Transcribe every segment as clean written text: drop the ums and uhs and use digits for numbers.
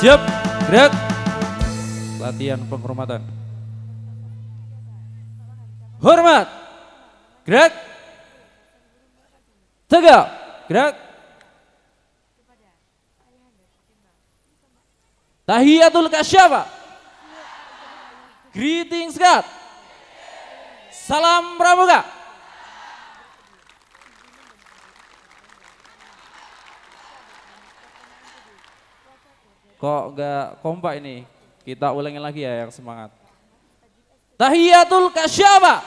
Siap, gerak. Latihan penghormatan. Hormat, gerak. Tegak, gerak. Tahiyatul kasyafah. Greetings God. Salam pramuka. Kok nggak kompak ini? Kita ulangin lagi ya yang semangat. Tahiyatul kasyafah.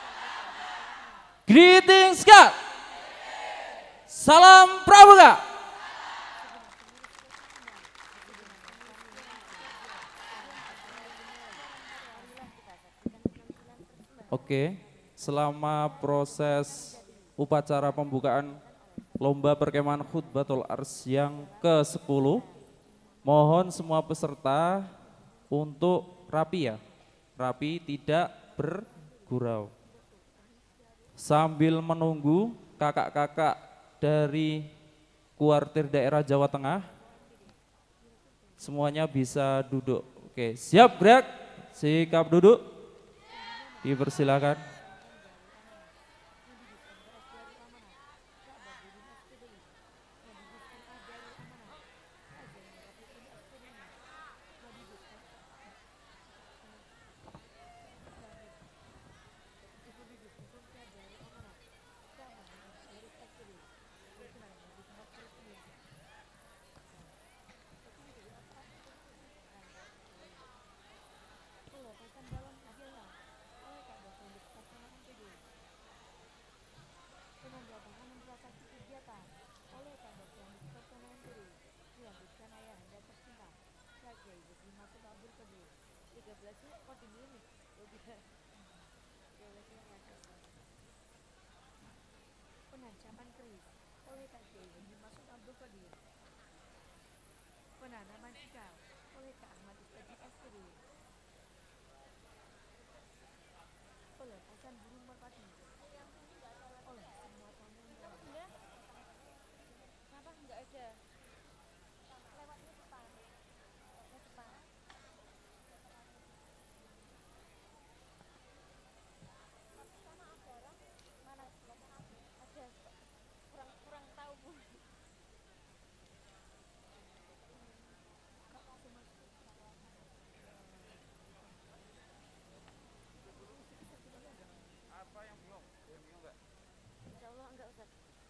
Greetings God. Salam pramuka. Oke, selama proses upacara pembukaan lomba perkemahan Khutbatul Ars yang ke-10, mohon semua peserta untuk rapi ya, rapi tidak bergurau. Sambil menunggu kakak-kakak dari kuartir daerah Jawa Tengah, semuanya bisa duduk. Oke, siap gerak, sikap duduk. Dipersilakan. Penancaman keris oleh Kak Kiai Haji Masud Abdul Qadir. Penanaman cikal oleh Kak Ahmad Ustadz SPD. Pelepasan burung merpati oleh semua tamu undangan. Kenapa enggak ada? Lewatnya cepat. Cepat. Sama ada orang mana? Ada kurang tahu Bu. Apa yang belum? Yang bingung enggak? Insya Allah enggak Ustaz.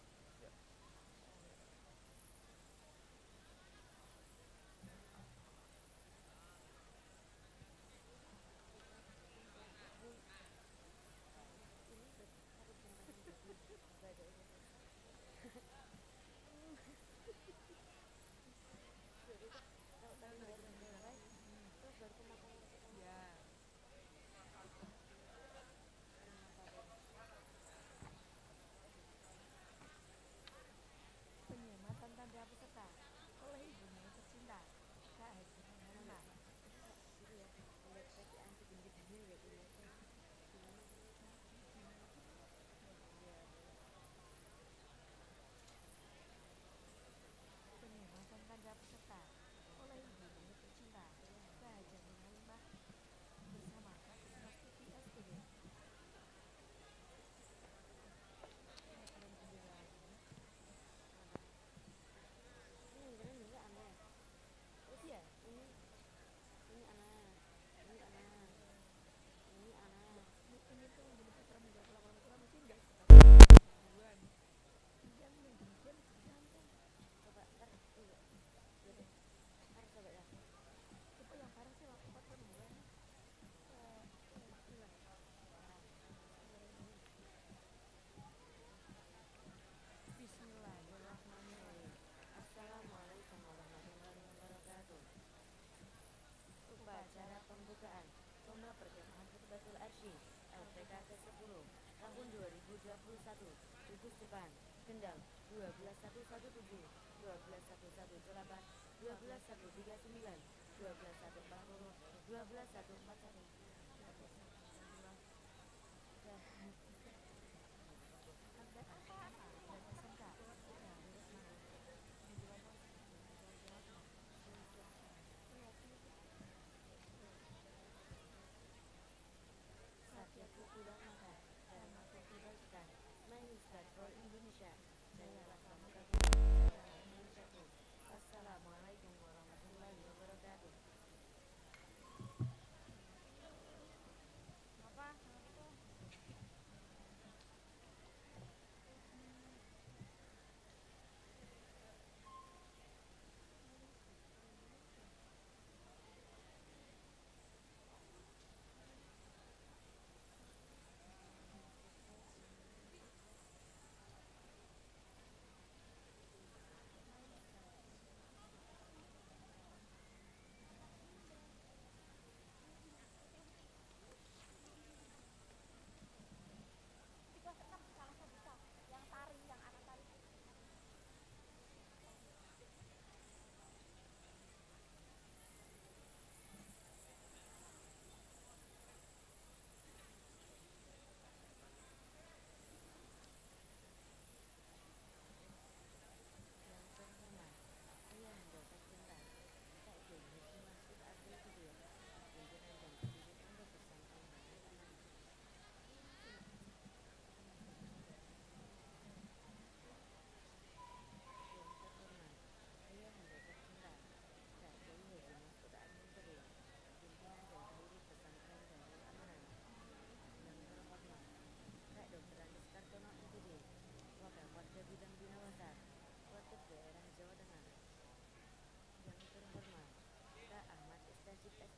Penyelamatan tanda peserta oleh ibunya tercinta Kak Haji Hana. Penyelamatan tanda peserta oleh ibunya tercinta Kak Haji Halimah bersama Kak Kusmas TV SPD. Iya, ini anak, ini anak, ini anak. Ini tuh yang jadi putra menjadi orang tua mungkin enggak duluan. Yang demikian jantung. Coba ntar iya. Harus coba ya. Coba yang parah sih waktu pas duluan. Bismillahirrahmanirrahim. Assalamualaikum warahmatullahi wabarakatuh. Upacara pembukaan lomba perkemahan Khutbatul Arsy LPK ke-10 tahun 2021. Gugus Depan Kendal 12117, 12118, 12139, 12140, 12141.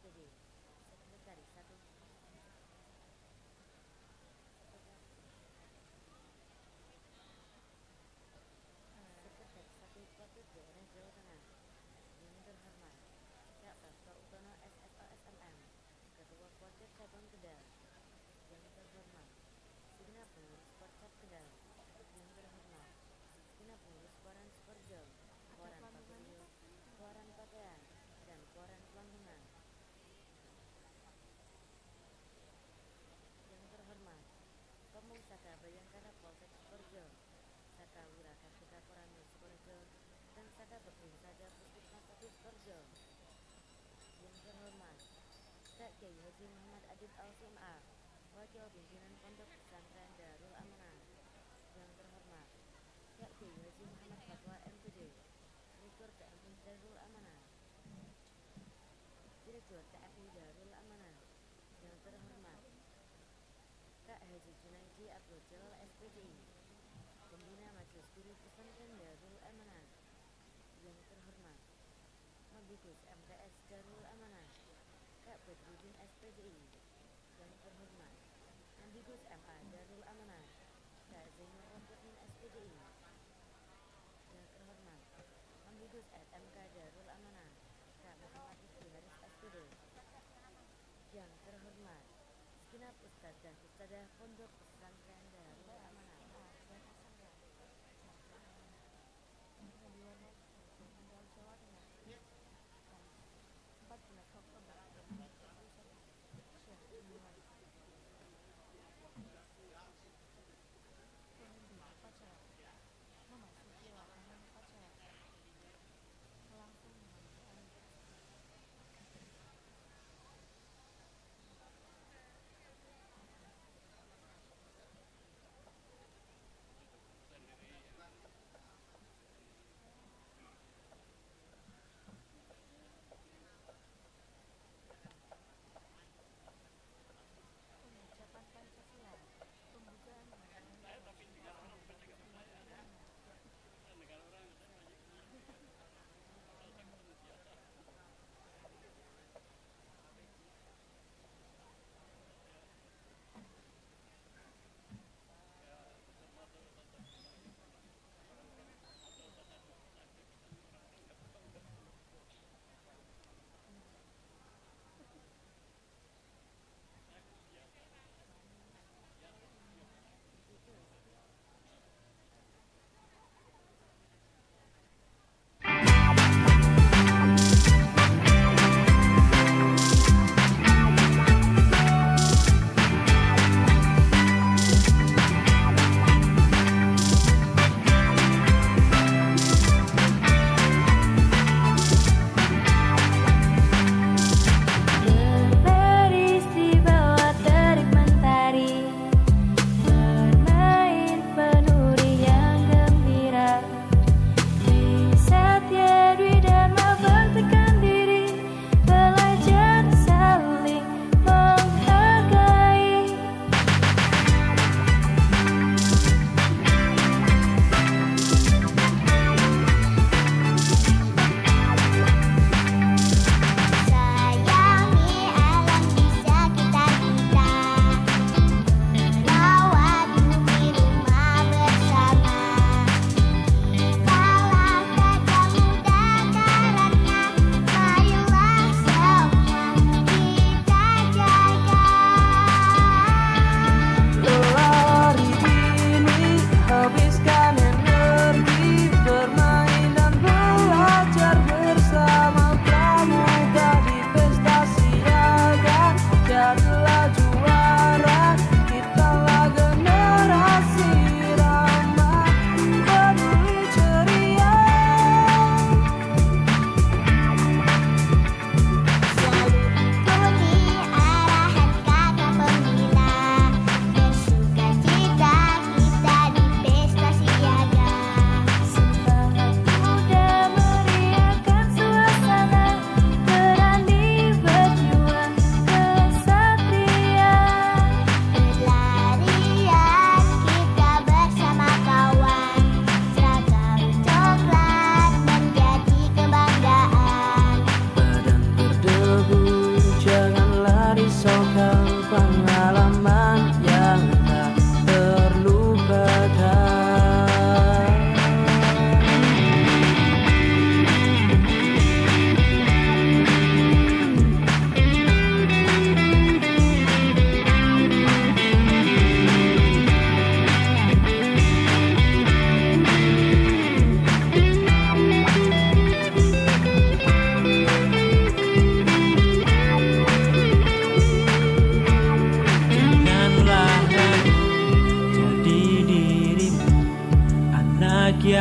SPD, Sekretaris 1 Sekretaris 1 Kota Daerah Jawa Tengah yang terhormat Cak Prasto Utono SSO SMM Ketua Porcep Cabang Kendal yang terhormat segenap pengurus Porcep Kendal yang terhormat segenap pengurus Koran Sporjo, Koran Paguyuh, Koran Pakaian, dan Koran Pelanggengan yang terhormat Komung Saka Bayangkara Polsek Sporjo, Saka Wira Kapita Koramil Sporjo, dan Saka Babin Sada Puskesmas 1 Sporjo yang terhormat Kak Kiai Haji Muhammad Adib Al-Sim'a, Wakil Pimpinan Pondok Pesantren Darul Amanah yang terhormat Kak Kiai Haji Muhammad Fatwa MPD, Rektor TMI Darul Amanah, Direktur TMI Darul Amanah yang terhormat Kak Haji Junaidi Abdul Jalal SPDI, Pembina Majelis Guru Pesantren Darul Amanah yang terhormat Mabikus MTS Darul Amanah Kak Badrudin SPDI yang terhormat Ambigus MA Darul Amanah Kak Zainur Romputmin SPDI yang terhormat Ambigus SMK Darul Amanah Kak Muhammad Rizky Haris SPD yang terhormat segenap Ustadz dan Ustadzah Pondok Pesantren Darul Amanah dan Asangga Jawa Tengah 14 Oktober 2021 Syekh dimulai pengundian upacara memasuki lapangan upacara langsung menandatangani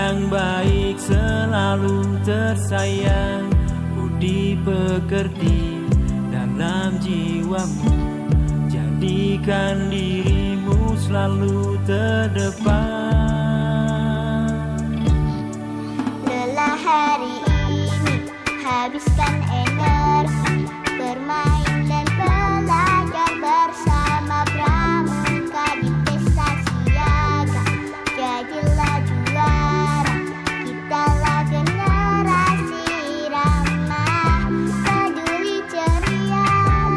yang baik, selalu tersayang, budi pekerti dalam jiwamu. Jadikan dirimu selalu terdepan. Lelah hari ini, habiskan energi, bermain dan belajar bersama pramuka di pesta siaga. Jadilah juara, kitalah generasi ramah, peduli ceria.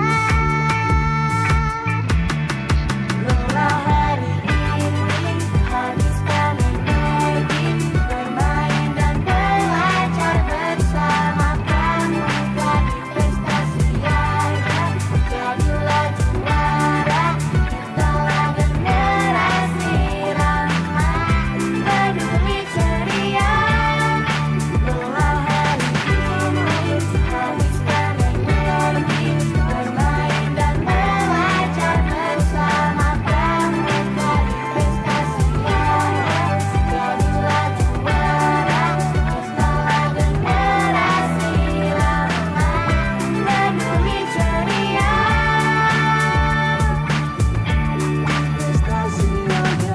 Lelah hari ini, habiskan energi, bermain dan belajar bersama pramuka di pesta siaga. Jadilah juara, kitalah generasi ramah, peduli ceria. Lelah hari ini, habiskan energi, bermain dan belajar bersama pramuka di pesta siaga. Jadilah juara, kitalah generasi ramah, peduli ceria. Pesta siaga.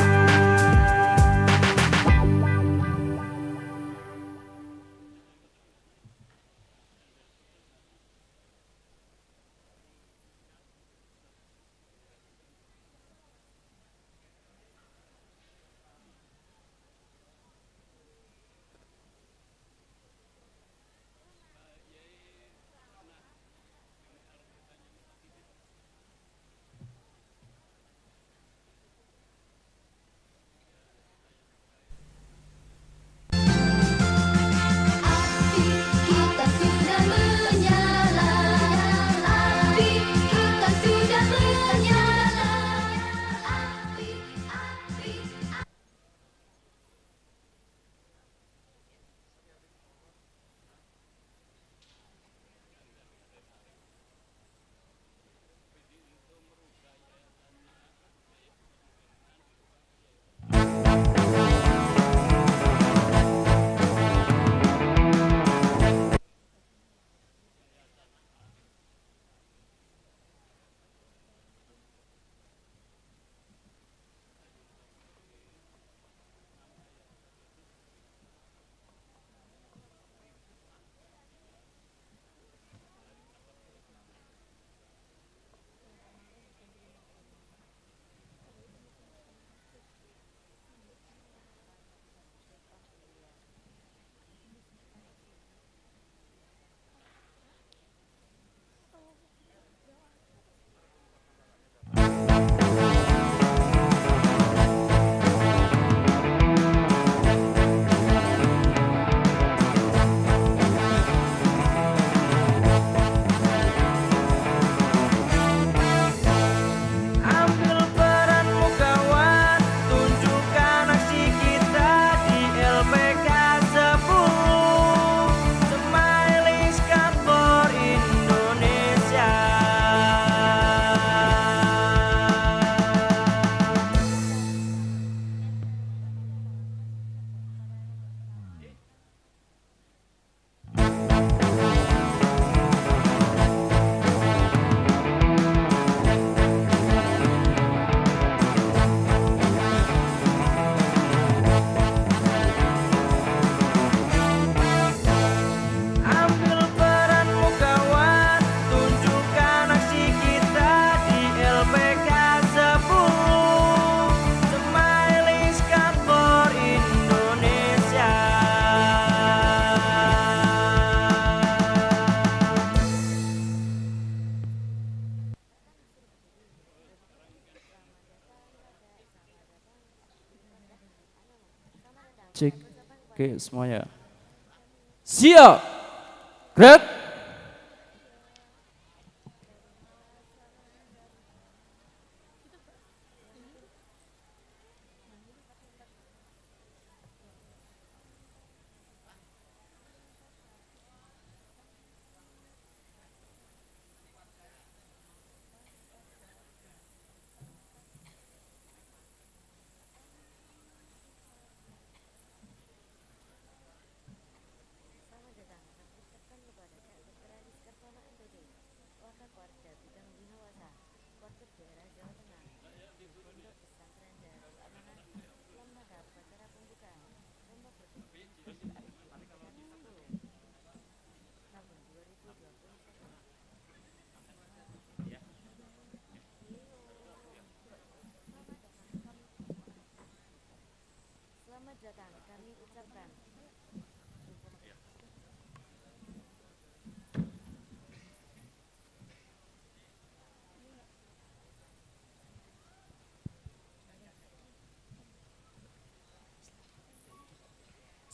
Api kita sudah menyala, api kita sudah menyala, api, api. Ambil peranmu kawan, tunjukkan aksi kita di LPK 10, Smiling Scout for Indonesia. Ambil peranmu kawan, tunjukkan aksi kita di LPK 10, Smiling Scout for Indonesia. Cek, oke semuanya. Siap, gerak.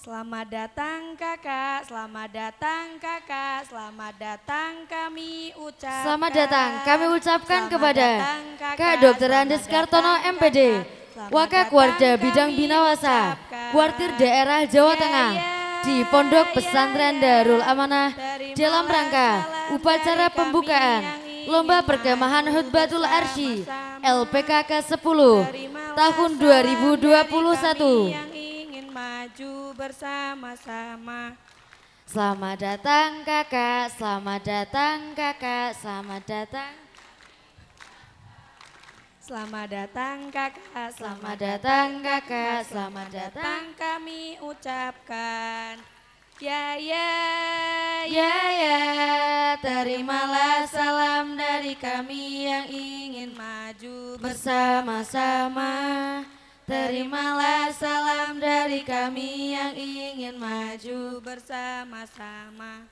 Selamat datang kakak, selamat datang kakak, selamat datang kami ucapkan. Selamat datang kami ucapkan Selamat kepada datang, kakak. Kak Dr. Andes Selamat Kartono datang, MPD, kakak. Selamat Wakakuarda datang Bidang kami Binawasa, ucapkan. Kuartir Daerah Jawa Ya, Tengah, ya, di Pondok ya, Pesantren ya. Darul Amanah, Terimalah dalam rangka salam upacara dari kami pembukaan yang ingin Lomba maju Perkemahan Hutbatul Arsy bersama-sama. LPKK 10 Terimalah tahun salam dari 2021. kami yang ingin maju bersama-sama. Selamat datang kakak, selamat datang kakak, selamat datang. Selamat datang kakak, Selamat datang kakak, selamat datang. kami ucapkan. Ya ya Ya ya, terimalah salam dari kami yang ingin maju bersama-sama. Terimalah salam dari kami yang ingin maju. bersama-sama.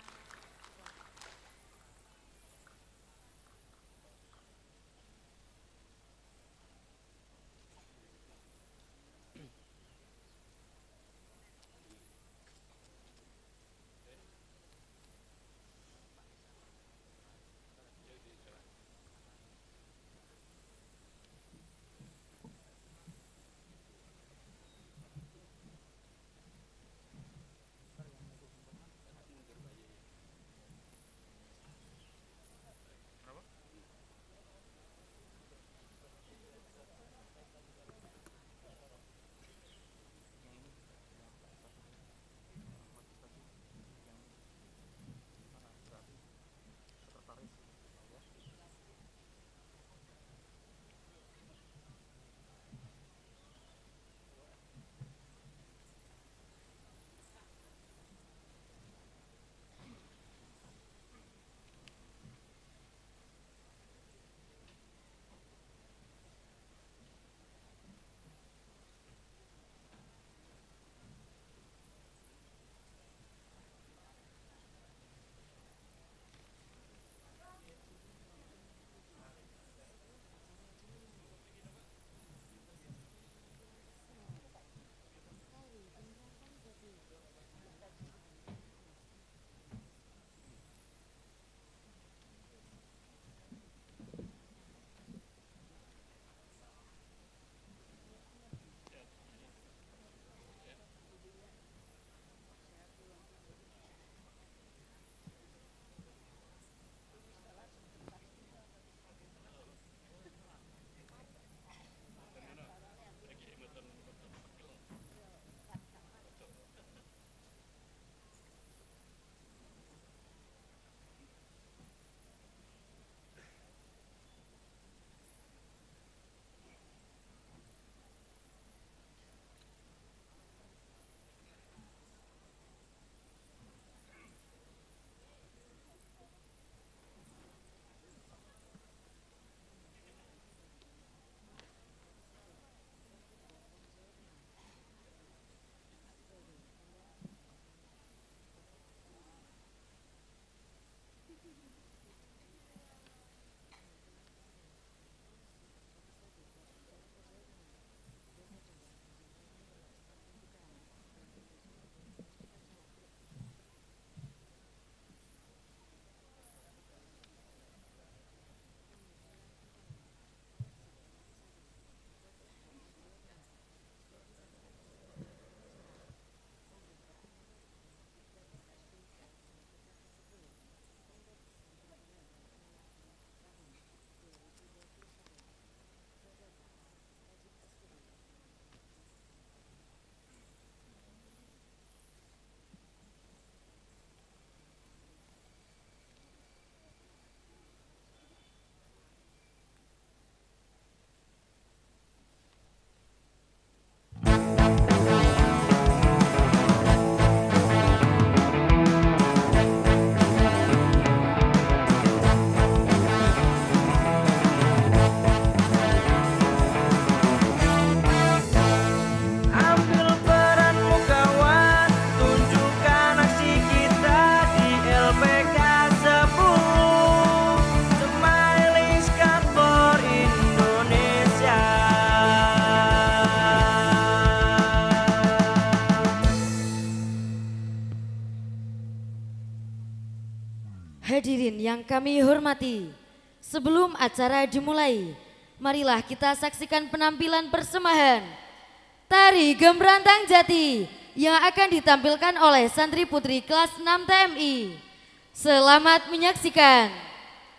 Hadirin yang kami hormati, sebelum acara dimulai, marilah kita saksikan penampilan persembahan Tari Gembrantang Jati yang akan ditampilkan oleh santri putri kelas 6 TMI. Selamat menyaksikan.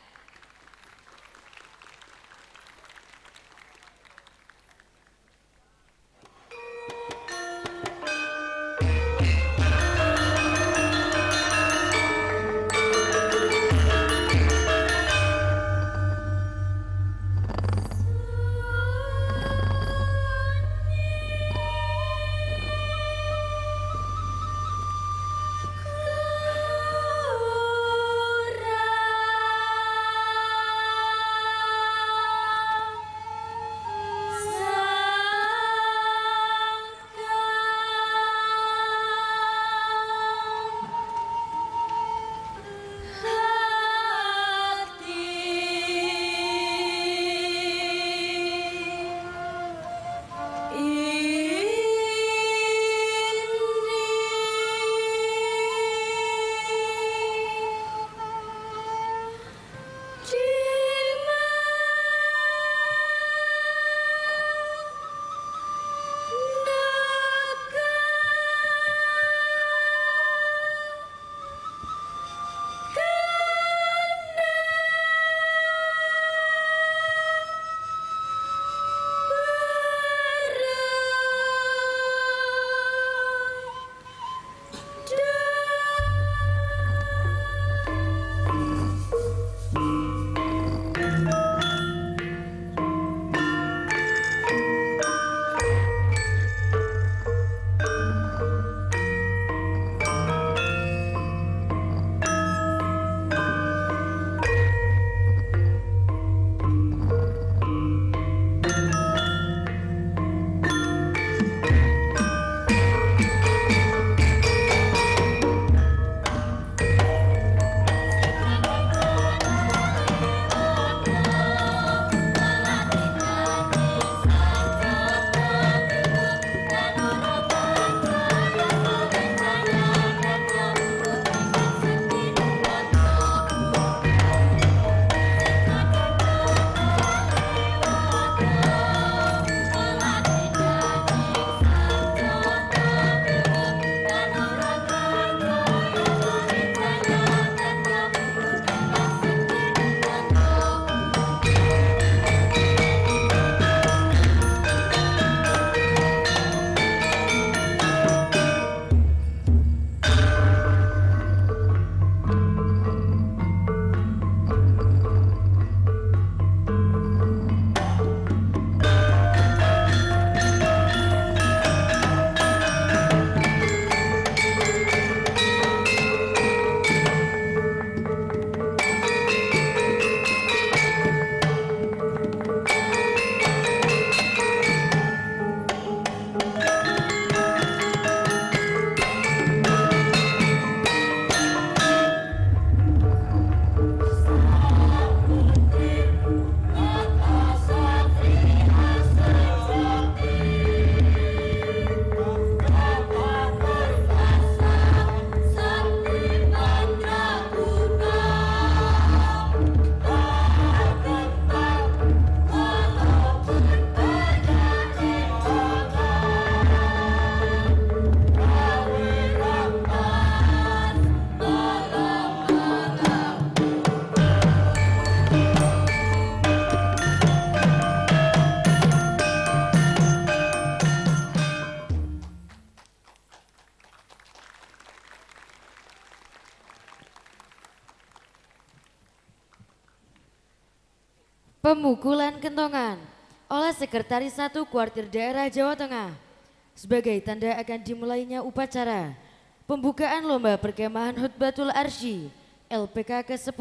Pemukulan kentongan oleh Sekretaris 1 Kuartir Daerah Jawa Tengah sebagai tanda akan dimulainya upacara pembukaan Lomba Perkemahan Hutbatul Arsy LPK ke-10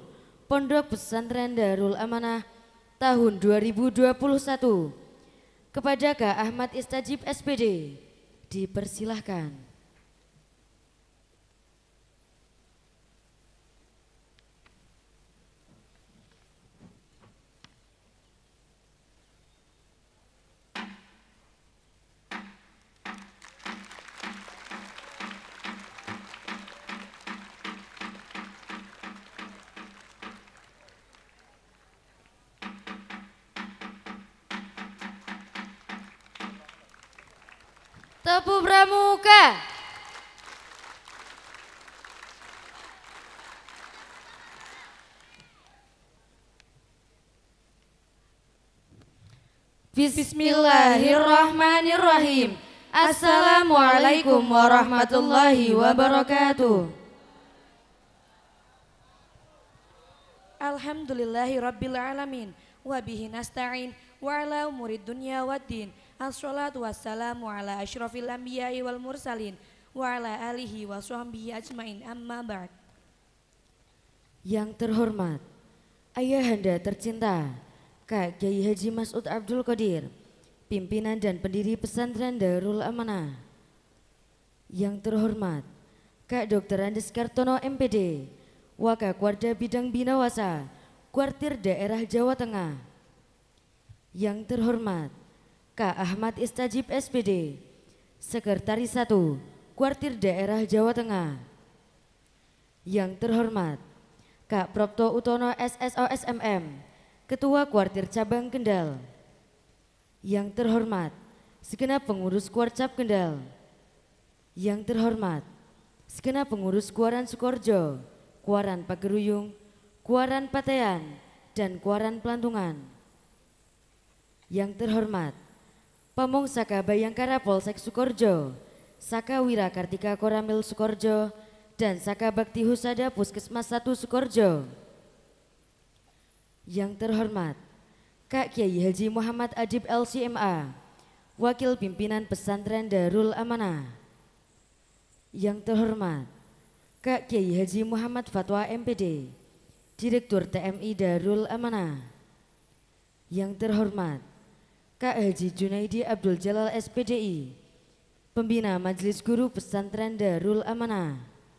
Pondok Pesantren Darul Amanah tahun 2021. Kepada Kak Ahmad Istajib SPD, dipersilahkan. Tepu Pramuka. Bismillahirrahmanirrahim. Assalamualaikum warahmatullahi wabarakatuh. Alhamdulillahi rabbil alamin. Wabihi nasta'in wa ala umurid dunya waddin. Assalatu wassalamu ala asyrafil anbiya'i wal mursalin wa ala alihi wa sahbihi ajmain amma ba'd. Yang terhormat Ayahanda tercinta Kak Kiai Haji Mas'ud Abdul Qadir, pimpinan dan pendiri pesantren Darul Amanah. Yang terhormat Kak Dr. Andes Kartono MPD, Wakakwarda Bidang Binawasa, Kuartir Daerah Jawa Tengah. Yang terhormat Kak Ahmad Istajib SPD, Sekretaris 1, Kuartir Daerah Jawa Tengah. Yang terhormat Kak Propto Utono SSO SMM, Ketua Kuartir Cabang Kendal. Yang terhormat segenap pengurus Kuarcap Kendal. Yang terhormat segenap pengurus Kuaran Sukorjo, Kuaran Pageruyung, Kuaran Patean, dan Kuaran Pelantungan. Yang terhormat Pamong Saka Bayangkara Polsek Sukorjo, Saka Wira Kartika Koramil Sukorjo, dan Saka Bakti Husada Puskesmas 1 Sukorjo. Yang terhormat Kak Kiai Haji Muhammad Adib LCMA, Wakil Pimpinan Pesantren Darul Amanah. Yang terhormat Kak Kiai Haji Muhammad Fatwa MPD, Direktur TMI Darul Amanah. Yang terhormat Kak Haji Junaidi Abdul Jalal SPDI, Pembina Majelis Guru Pesantren Darul Amanah.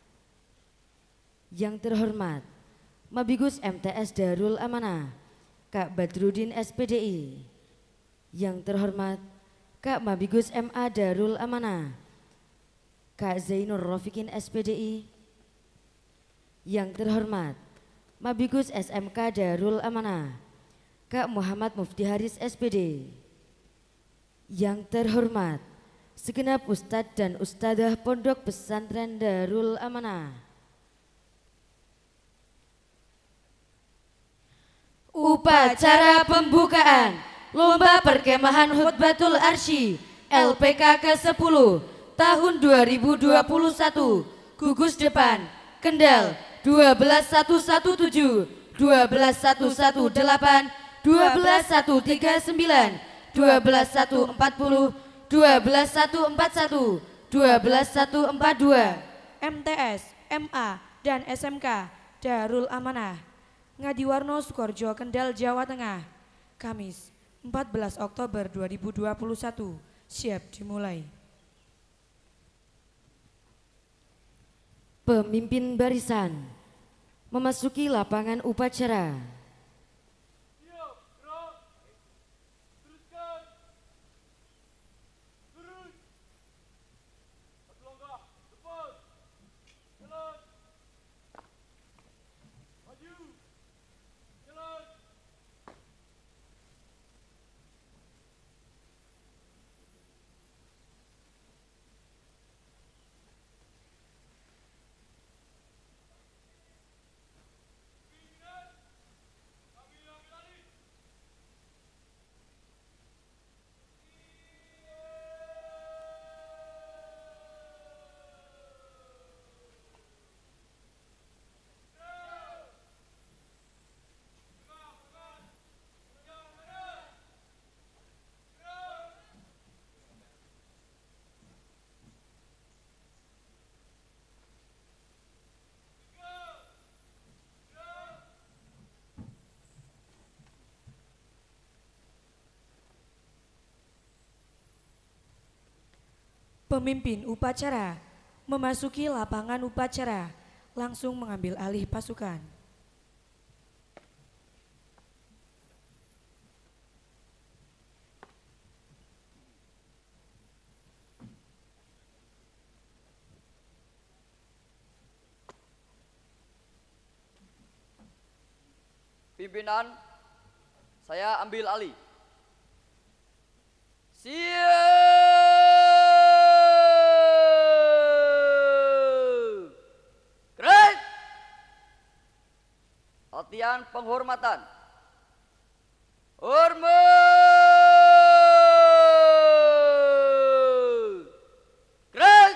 Yang terhormat Mabigus MTS Darul Amanah, Kak Badrudin SPDI. Yang terhormat Kak Mabigus MA Darul Amanah, Kak Zainur Rofikin SPDI. Yang terhormat Mabigus SMK Darul Amanah, Kak Muhammad Mufti Haris SPD. Yang terhormat segenap Ustadz dan Ustadzah Pondok Pesantren Darul Amanah. Upacara pembukaan Lomba Perkemahan Khutbatul Arsy LPK ke-10 tahun 2021, gugus depan Kendal 12117, 12118, 12139, 12140, 12141, 12142. MTS, MA, dan SMK Darul Amanah, Ngadiwarno Sukorjo Kendal Jawa Tengah. Kamis 14 Oktober 2021. Siap dimulai. Pemimpin barisan memasuki lapangan upacara. Pemimpin upacara memasuki lapangan upacara, langsung mengambil alih pasukan. Pimpinan, saya ambil alih. Siap. Latihan penghormatan. Hormat. Gerak.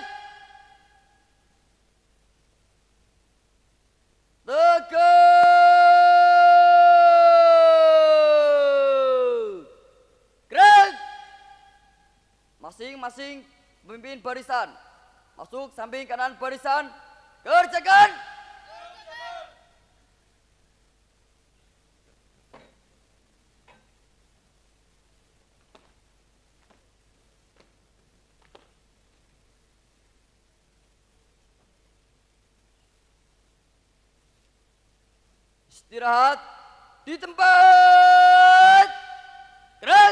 Tegak. Gerak. Masing-masing memimpin barisan. Masuk samping kanan barisan. Kerjakan. Istirahat di tempat. Gerak.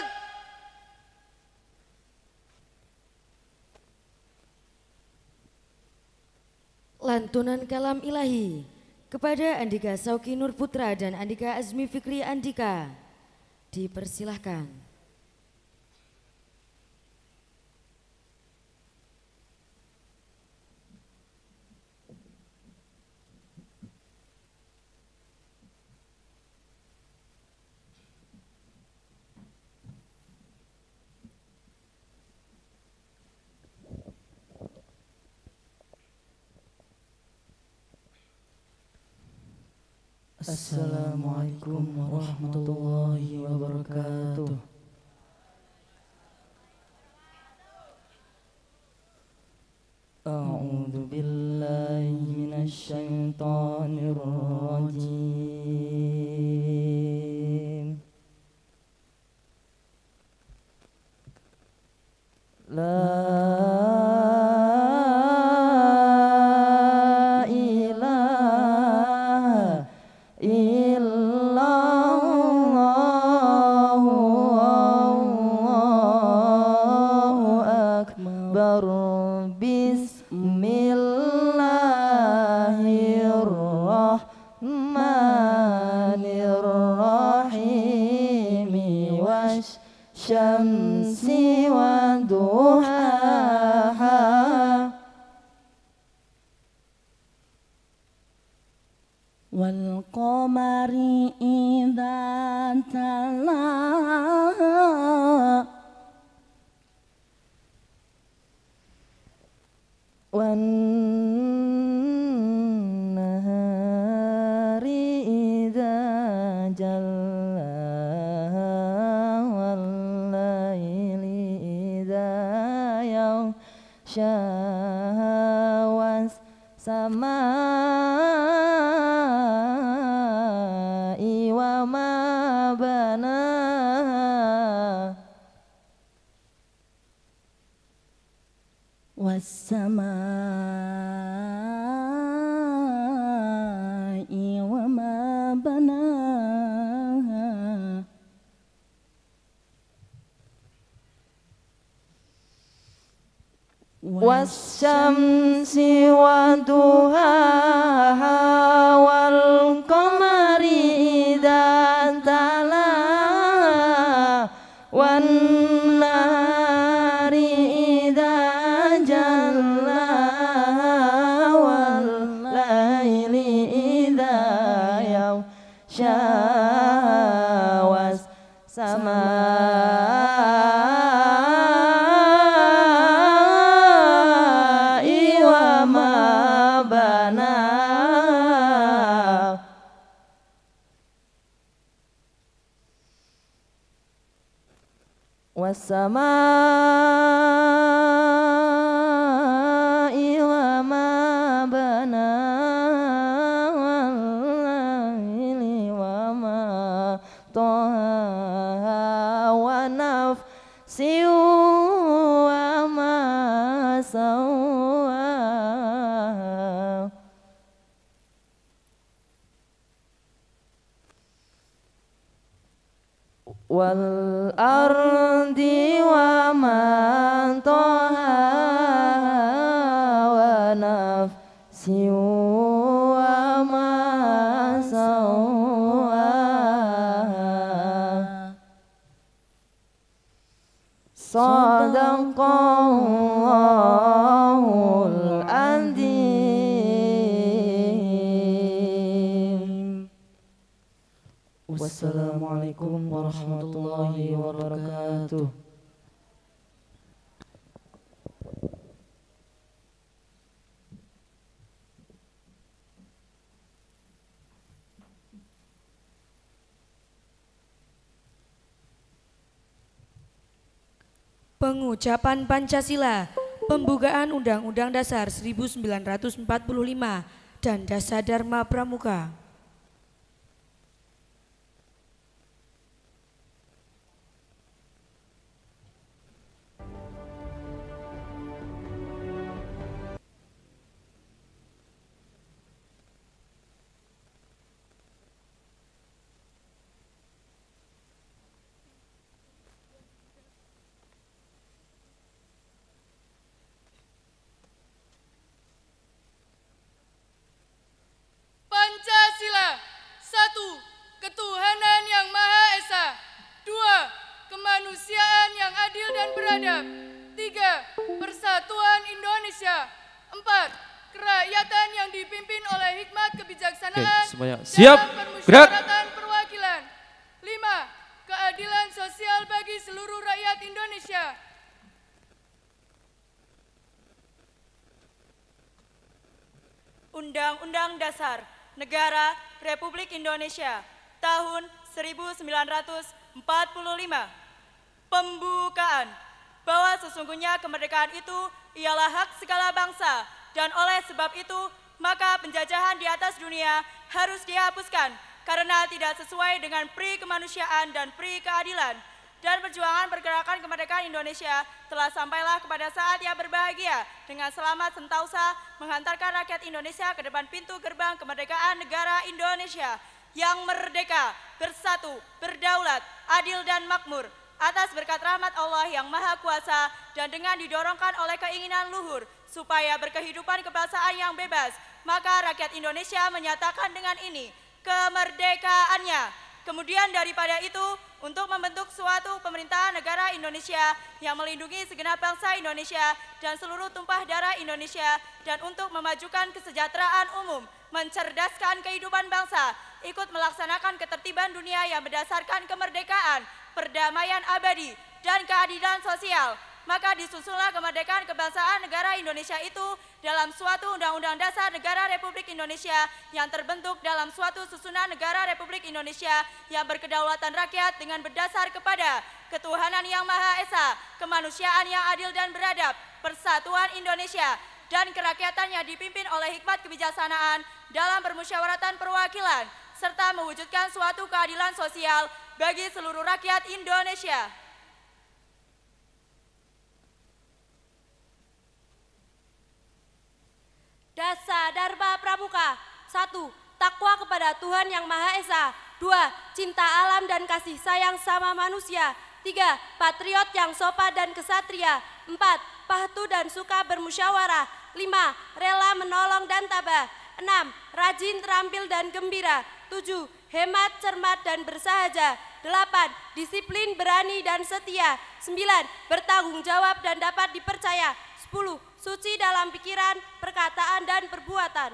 Lantunan kalam ilahi kepada Andika Sauki Nur Putra dan Andika Azmi Fikri Andika. Dipersilahkan. Assalamualaikum warahmatullahi wabarakatuh. A'udzu billahi minasyaitonir rajim. La ilaha illallah, Allahu akbar. Bismillahirrahmanirrahim. Wasyamsi wa duhaha, wal qamari idza talaha, wan nahari idza jallaha, wal laili idza yaghsha, was samai wa ma banaha, was-samai wa ma banaha, was-syamsi wa duhaha, wal qamari idza talaha, wan nahari idza jallaha, wal laili idza yaghsha, was samai wa ma banaha, was-samai wa ma banaha, wal laili wa ma taha, wa nafsi wa ma sawwaha, wal ardi wa man taha, wa nafsi wa ma sawwaha. Sadaqallahul azim. Wassalamualaikum warahmatullahi wabarakatuh. Pengucapan Pancasila, pembukaan Undang-Undang Dasar 1945 dan Dasar Dharma Pramuka. Pancasila. 1. Ketuhanan yang Maha Esa. 2. Kemanusiaan yang adil dan beradab. 3. Persatuan Indonesia. 4. Kerakyatan yang dipimpin oleh hikmat kebijaksanaan Oke, semuanya. Siap, dalam gerak. permusyawaratan perwakilan. 5. Keadilan sosial bagi seluruh rakyat Indonesia. Undang-Undang Dasar Negara Republik Indonesia tahun 1945. Pembukaan bahwa sesungguhnya kemerdekaan itu ialah hak segala bangsa dan oleh sebab itu maka penjajahan di atas dunia harus dihapuskan karena tidak sesuai dengan pri kemanusiaan dan pri keadilan. Dan perjuangan pergerakan kemerdekaan Indonesia telah sampailah kepada saat yang berbahagia dengan selamat sentosa menghantarkan rakyat Indonesia ke depan pintu gerbang kemerdekaan negara Indonesia yang merdeka, bersatu, berdaulat, adil dan makmur atas berkat rahmat Allah yang Maha Kuasa dan dengan didorongkan oleh keinginan luhur supaya berkehidupan kebangsaan yang bebas, maka rakyat Indonesia menyatakan dengan ini kemerdekaannya. Kemudian daripada itu, untuk membentuk suatu pemerintahan negara Indonesia yang melindungi segenap bangsa Indonesia dan seluruh tumpah darah Indonesia dan untuk memajukan kesejahteraan umum, mencerdaskan kehidupan bangsa, ikut melaksanakan ketertiban dunia yang berdasarkan kemerdekaan, perdamaian abadi, dan keadilan sosial. Maka disusunlah kemerdekaan kebangsaan negara Indonesia itu dalam suatu Undang-Undang Dasar Negara Republik Indonesia yang terbentuk dalam suatu susunan negara Republik Indonesia yang berkedaulatan rakyat dengan berdasar kepada ketuhanan yang Maha Esa, kemanusiaan yang adil dan beradab, persatuan Indonesia, dan kerakyatan yang dipimpin oleh hikmat kebijaksanaan dalam permusyawaratan perwakilan, serta mewujudkan suatu keadilan sosial bagi seluruh rakyat Indonesia. Dasar Dharma Pramuka. 1. Takwa kepada Tuhan Yang Maha Esa. 2. Cinta alam dan kasih sayang sama manusia. 3. Patriot yang sopan dan kesatria. 4. Patuh dan suka bermusyawarah. 5. Rela menolong dan tabah. 6. Rajin, terampil dan gembira. 7. Hemat, cermat dan bersahaja. 8. Disiplin, berani dan setia. 9. Bertanggung jawab dan dapat dipercaya. 10. Suci dalam pikiran, perkataan dan perbuatan.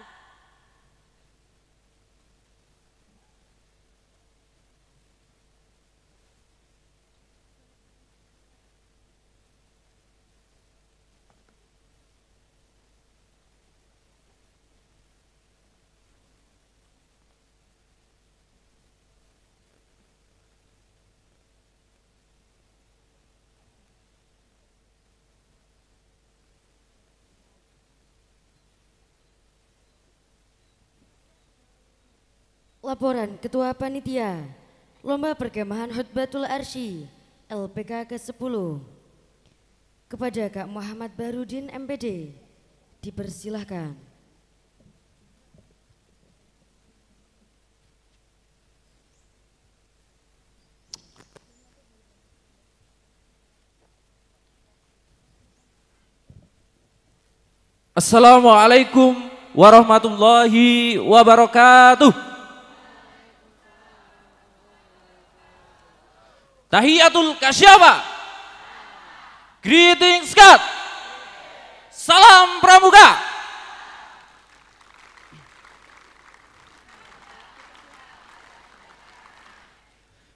Laporan Ketua Panitia Lomba Perkemahan Hutbatul Arsy LPK ke-10 kepada Kak Muhammad Barudin MPD dipersilahkan. Assalamualaikum warahmatullahi wabarakatuh. Tahiyatul Kasyaba. Greetings God. Salam Pramuka.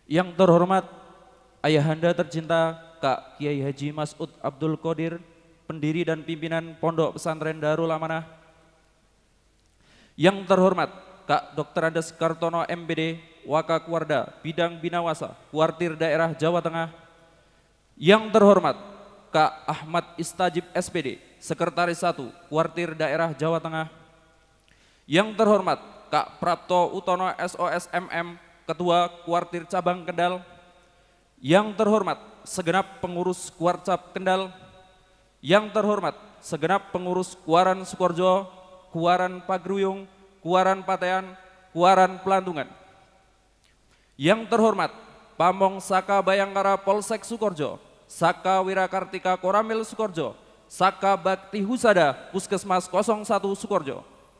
Yang terhormat Ayahanda tercinta Kak Kiai Haji Mas'ud Abdul Qadir, pendiri dan pimpinan Pondok Pesantren Darul Amanah. Yang terhormat Kak Dr. Andes Kartono MPD, Wakakuarda, Bidang Binawasa, Kuartir Daerah Jawa Tengah. Yang terhormat Kak Ahmad Istajib SPD, Sekretaris 1, Kuartir Daerah Jawa Tengah. Yang terhormat Kak Prapto Utono SOSMM, Ketua Kuartir Cabang Kendal. Yang terhormat segenap pengurus Kuarcap Kendal. Yang terhormat segenap pengurus Kuaran Sukorjo, Kuaran Pagruyung, Kuaran Patean, Kuaran Pelantungan. Yang terhormat Pamong Saka Bayangkara Polsek Sukorjo, Saka Wirakartika Koramil Sukorjo, Saka Bakti Husada Puskesmas 01 Sukorjo.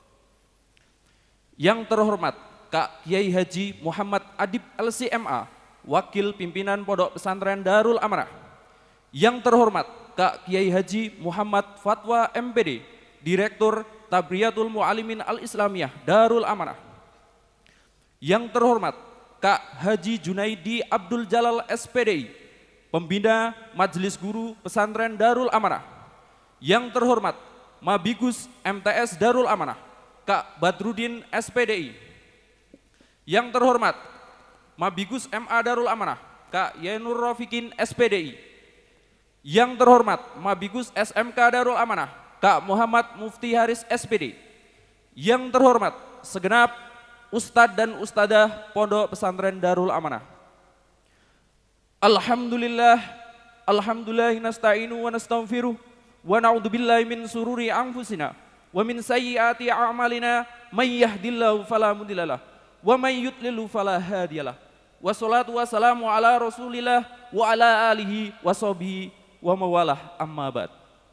Yang terhormat Kak Kiai Haji Muhammad Adib LCMA, Wakil Pimpinan Pondok Pesantren Darul Amanah. Yang terhormat Kak Kiai Haji Muhammad Fatwa MPD, Direktur Tabriyatul Mu'alimin Al-Islamiyah Darul Amanah. Yang terhormat Kak Haji Junaidi Abdul Jalal SPDI, Pembina Majelis Guru Pesantren Darul Amanah. Yang terhormat Mabigus MTS Darul Amanah, Kak Badrudin SPDI. Yang terhormat Mabigus MA Darul Amanah, Kak Yenur Rofikin SPDI. Yang terhormat Mabigus SMK Darul Amanah, Kak Muhammad Mufti Haris SPD. Yang terhormat segenap Ustadz dan Ustadzah Pondok Pesantren Darul Amanah. Alhamdulillah, alhamdulillah nasta'inu wa nastaghfiruh wa na'udzubillahi min sururi anfusina wa min sayyiati a'malina, may yahdihillahu fala mudhillalah wa may yudlil fala hadiyalah. Wassalatu wassalamu ala Rasulillah wa ala alihi wa sahbihi wa mawalah, amma ba'd.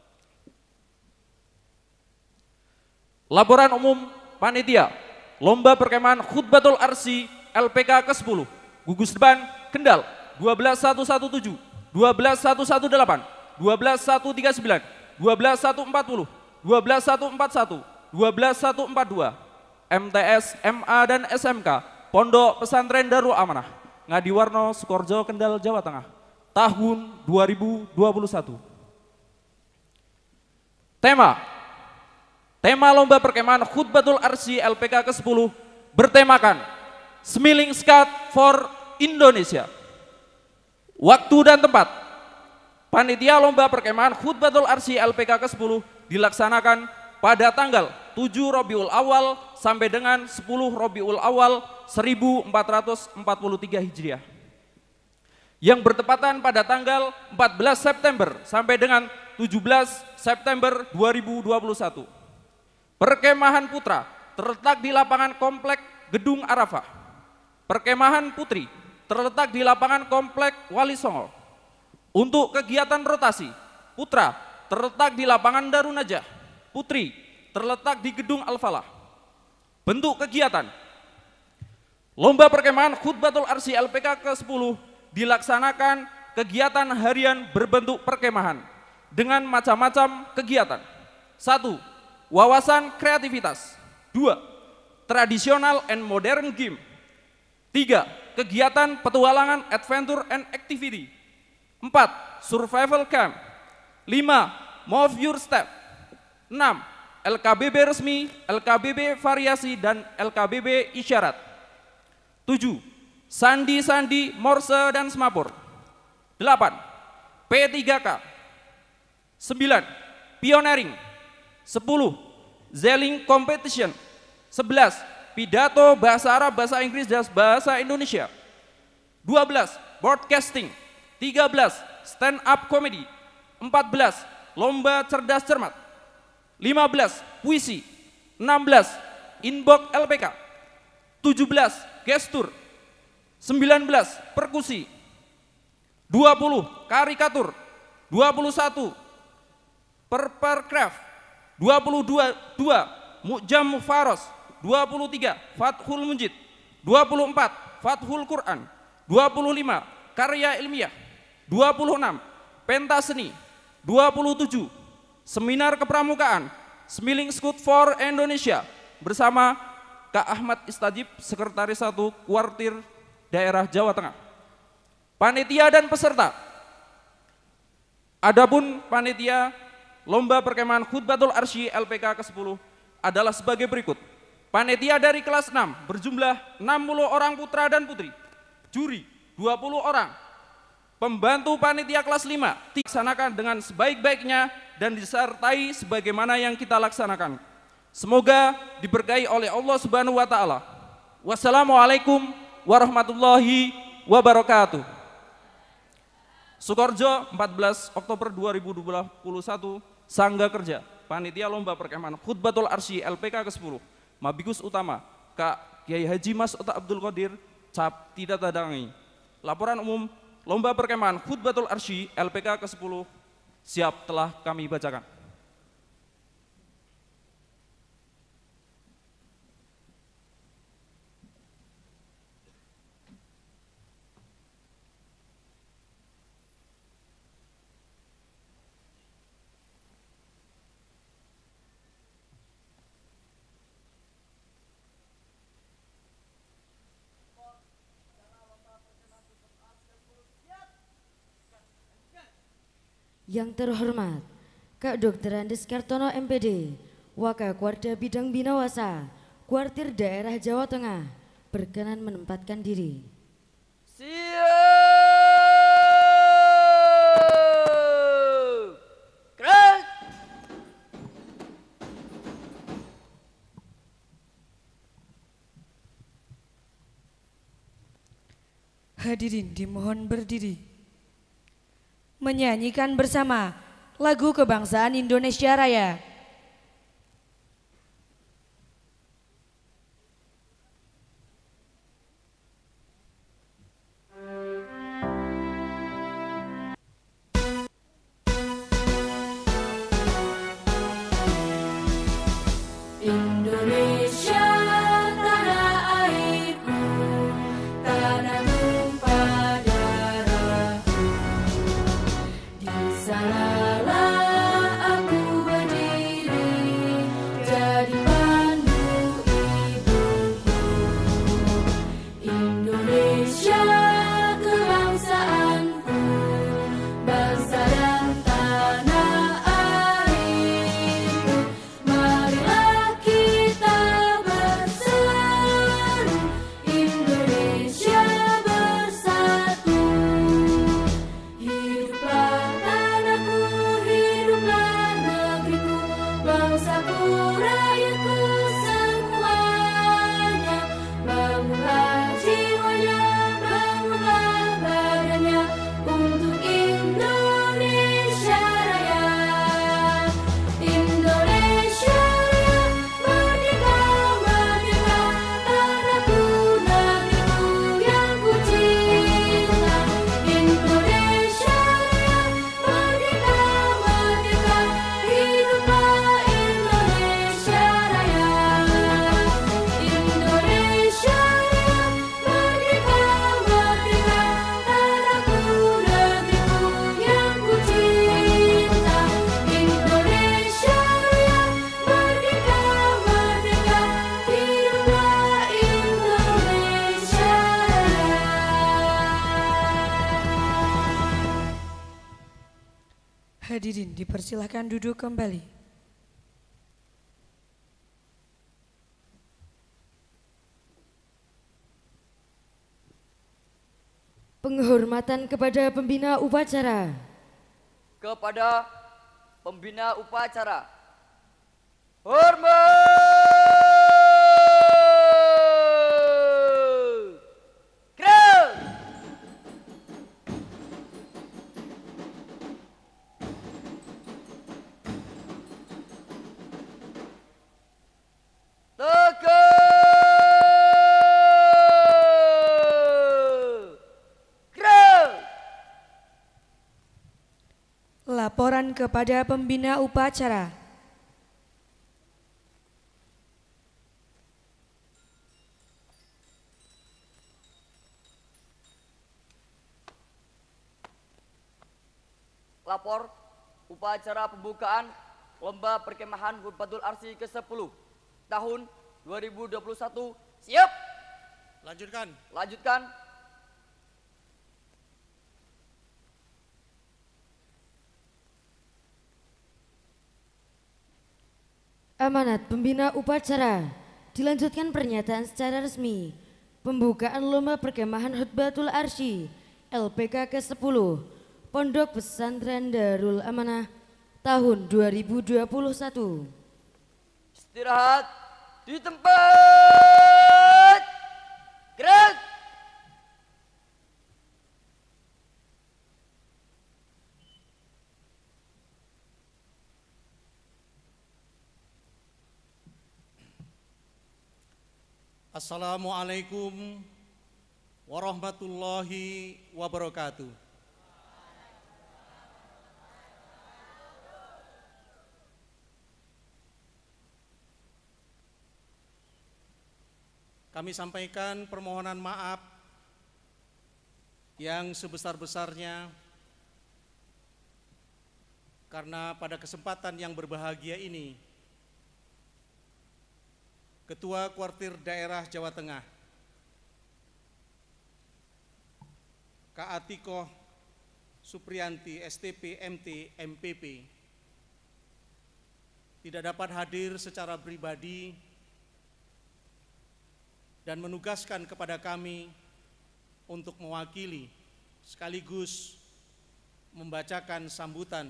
Laporan umum panitia Lomba Perkemahan Khutbatul Arsi LPK ke-10 Gugus Depan Kendal 12117, 12118, 12139, 12140, 12141, 12142, MTS, MA dan SMK Pondok Pesantren Darul Amanah, Ngadiwarno, Sukorjo, Kendal, Jawa Tengah, tahun 2021. Tema Lomba Perkemahan Khutbatul Arsi LPK ke-10 bertemakan Smiling Skat for Indonesia. Waktu dan tempat. Panitia Lomba Perkemahan Khutbatul Arsi LPK ke-10 dilaksanakan pada tanggal 7 Rabiul Awal sampai dengan 10 Rabiul Awal 1443 Hijriah. Yang bertepatan pada tanggal 14 September sampai dengan 17 September 2021. Perkemahan Putra terletak di lapangan komplek Gedung Arafah. Perkemahan Putri terletak di lapangan komplek Wali Songo. Untuk kegiatan rotasi, Putra terletak di lapangan Darun Najah. Putri terletak di Gedung Al-Falah. Bentuk kegiatan Lomba Perkemahan Khutbatul Arsi LPK ke-10 dilaksanakan kegiatan harian berbentuk perkemahan dengan macam-macam kegiatan. 1. Wawasan kreativitas. 2. Tradisional and modern game. 3. Kegiatan petualangan adventure and activity. 4. Survival camp. 5. Move your step. 6. LKBB resmi, LKBB variasi, dan LKBB isyarat. 7. Sandi-sandi, morse, dan semapur. 8. P3K. 9. Pioneering. 10. Zelling competition. 11. Pidato bahasa Arab, bahasa Inggris, dan bahasa Indonesia. 12. Broadcasting. 13. Stand up comedy. 14. Lomba cerdas cermat. 15. Puisi. 16. Inbox LPK. 17. Gestur. 19. Perkusi. 20. Karikatur. 21. Perparcraft. 22. Mu'jam Faros. 23. Fathul Munjid. 24. Fathul Quran. 25. Karya ilmiah. 26. Pentaseni. 27. Seminar Kepramukaan Smiling Scout for Indonesia bersama Kak Ahmad Istajib, Sekretaris 1 Kuartir Daerah Jawa Tengah. Panitia dan peserta. Adapun panitia Lomba Perkemahan Khutbatul Arsy LPK ke-10 adalah sebagai berikut. Panitia dari kelas 6 berjumlah 60 orang putra dan putri. Juri 20 orang. Pembantu panitia kelas 5 dilaksanakan dengan sebaik-baiknya dan disertai sebagaimana yang kita laksanakan. Semoga diberkahi oleh Allah Subhanahu wa taala. Wassalamualaikum warahmatullahi wabarakatuh. Sukoharjo, 14 Oktober 2021, Sangga Kerja, Panitia Lomba Perkemahan Khutbatul Arsy LPK ke-10, Mabikus Utama, Kak Kiai Haji Mas Ota Abdul Qadir, Cap Tidak Tadangi. Laporan umum Lomba Perkemahan Khutbatul Arsy LPK ke-10 siap telah kami bacakan. Yang terhormat, Kak Dr. Andes Kartono MPD, Wakakuarda Bidang Binawasa, Kuartir Daerah Jawa Tengah, berkenan menempatkan diri. Siap! Gerak! Hadirin dimohon berdiri. Menyanyikan bersama lagu kebangsaan Indonesia Raya. Indonesia tanah airku, tanah tumpah darahku. Di sanalah aku berdiri, jadi pandu ibuku. Indonesia kebangsaanku, bangsa dan tanah airku. Marilah kita berseru, Indonesia bersatu. Hiduplah tanahku, hiduplah negeriku, bangsaku, rakyatku semuanya. Bangunlah jiwanya, bangunlah badannya untuk Indonesia Raya. Indonesia Raya, merdeka, merdeka, tanahku, negeriku yang ku cinta. Indonesia Raya, merdeka, merdeka, hiduplah Indonesia Raya. Indonesia Raya, merdeka, merdeka, tanahku, negeriku yang ku cinta. Indonesia Raya, merdeka, merdeka, hiduplah Indonesia Raya. Hadirin dipersilahkan duduk kembali. Penghormatan kepada pembina upacara. Kepada pembina upacara. Hormat! Gerak! Tegak! Gerak! Laporan kepada pembina upacara. Lapor upacara pembukaan Lomba Perkemahan Khutbatul Arsy ke-10 tahun 2021. Siap? Lanjutkan. Lanjutkan. Amanat pembina upacara, dilanjutkan pernyataan secara resmi. Pembukaan Lomba Perkemahan Khutbatul Arsy LPK ke-10 Pondok Pesantren Darul Amanah tahun 2021. Istirahat di tempat. Gerak. Assalamualaikum warahmatullahi wabarakatuh. Kami sampaikan permohonan maaf yang sebesar-besarnya karena pada kesempatan yang berbahagia ini Ketua Kuartir Daerah Jawa Tengah, Kak Atikoh Supriyanti STP MT MPP tidak dapat hadir secara pribadi dan menugaskan kepada kami untuk mewakili sekaligus membacakan sambutan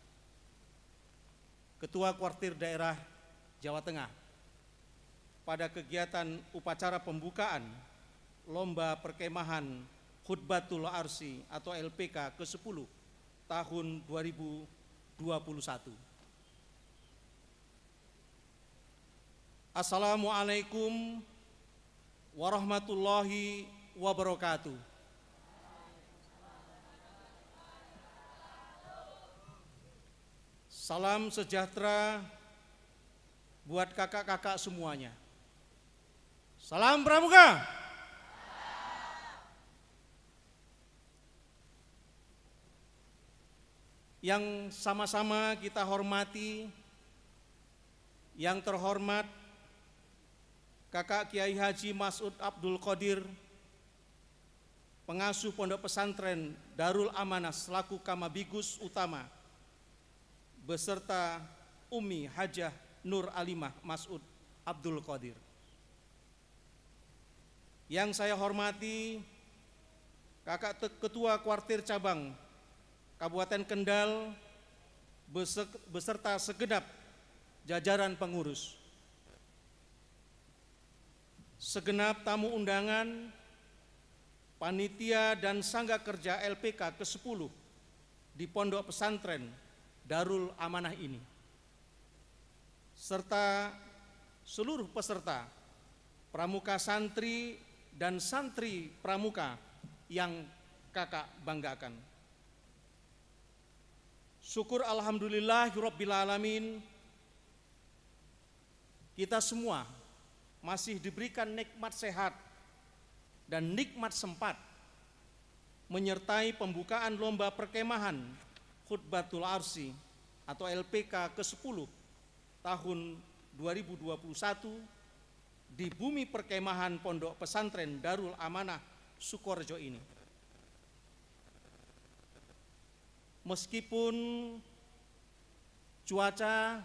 Ketua Kuartir Daerah Jawa Tengah pada kegiatan upacara pembukaan Lomba Perkemahan Khutbatul Arsy atau LPK ke-10 tahun 2021. Assalamualaikum warahmatullahi wabarakatuh. Salam sejahtera buat kakak-kakak semuanya. Salam Pramuka. Yang sama-sama kita hormati, yang terhormat Kakak Kiai Haji Mas'ud Abdul Qadir, pengasuh Pondok Pesantren Darul Amanah selaku Kamabigus Utama, beserta Umi Hajah Nur Alimah Mas'ud Abdul Qadir. Yang saya hormati Kakak Ketua Kuartir Cabang Kabupaten Kendal beserta segenap jajaran pengurus, segenap tamu undangan, panitia dan sangga kerja LPK ke-10 di Pondok Pesantren Darul Amanah ini, serta seluruh peserta pramuka santri dan santri pramuka yang kakak banggakan. Syukur alhamdulillahirabbil alamin, kita semua masih diberikan nikmat sehat dan nikmat sempat menyertai pembukaan Lomba Perkemahan Khutbatul Arsy atau LPK ke-10 tahun 2021 di bumi perkemahan Pondok Pesantren Darul Amanah Sukorejo ini. Meskipun cuaca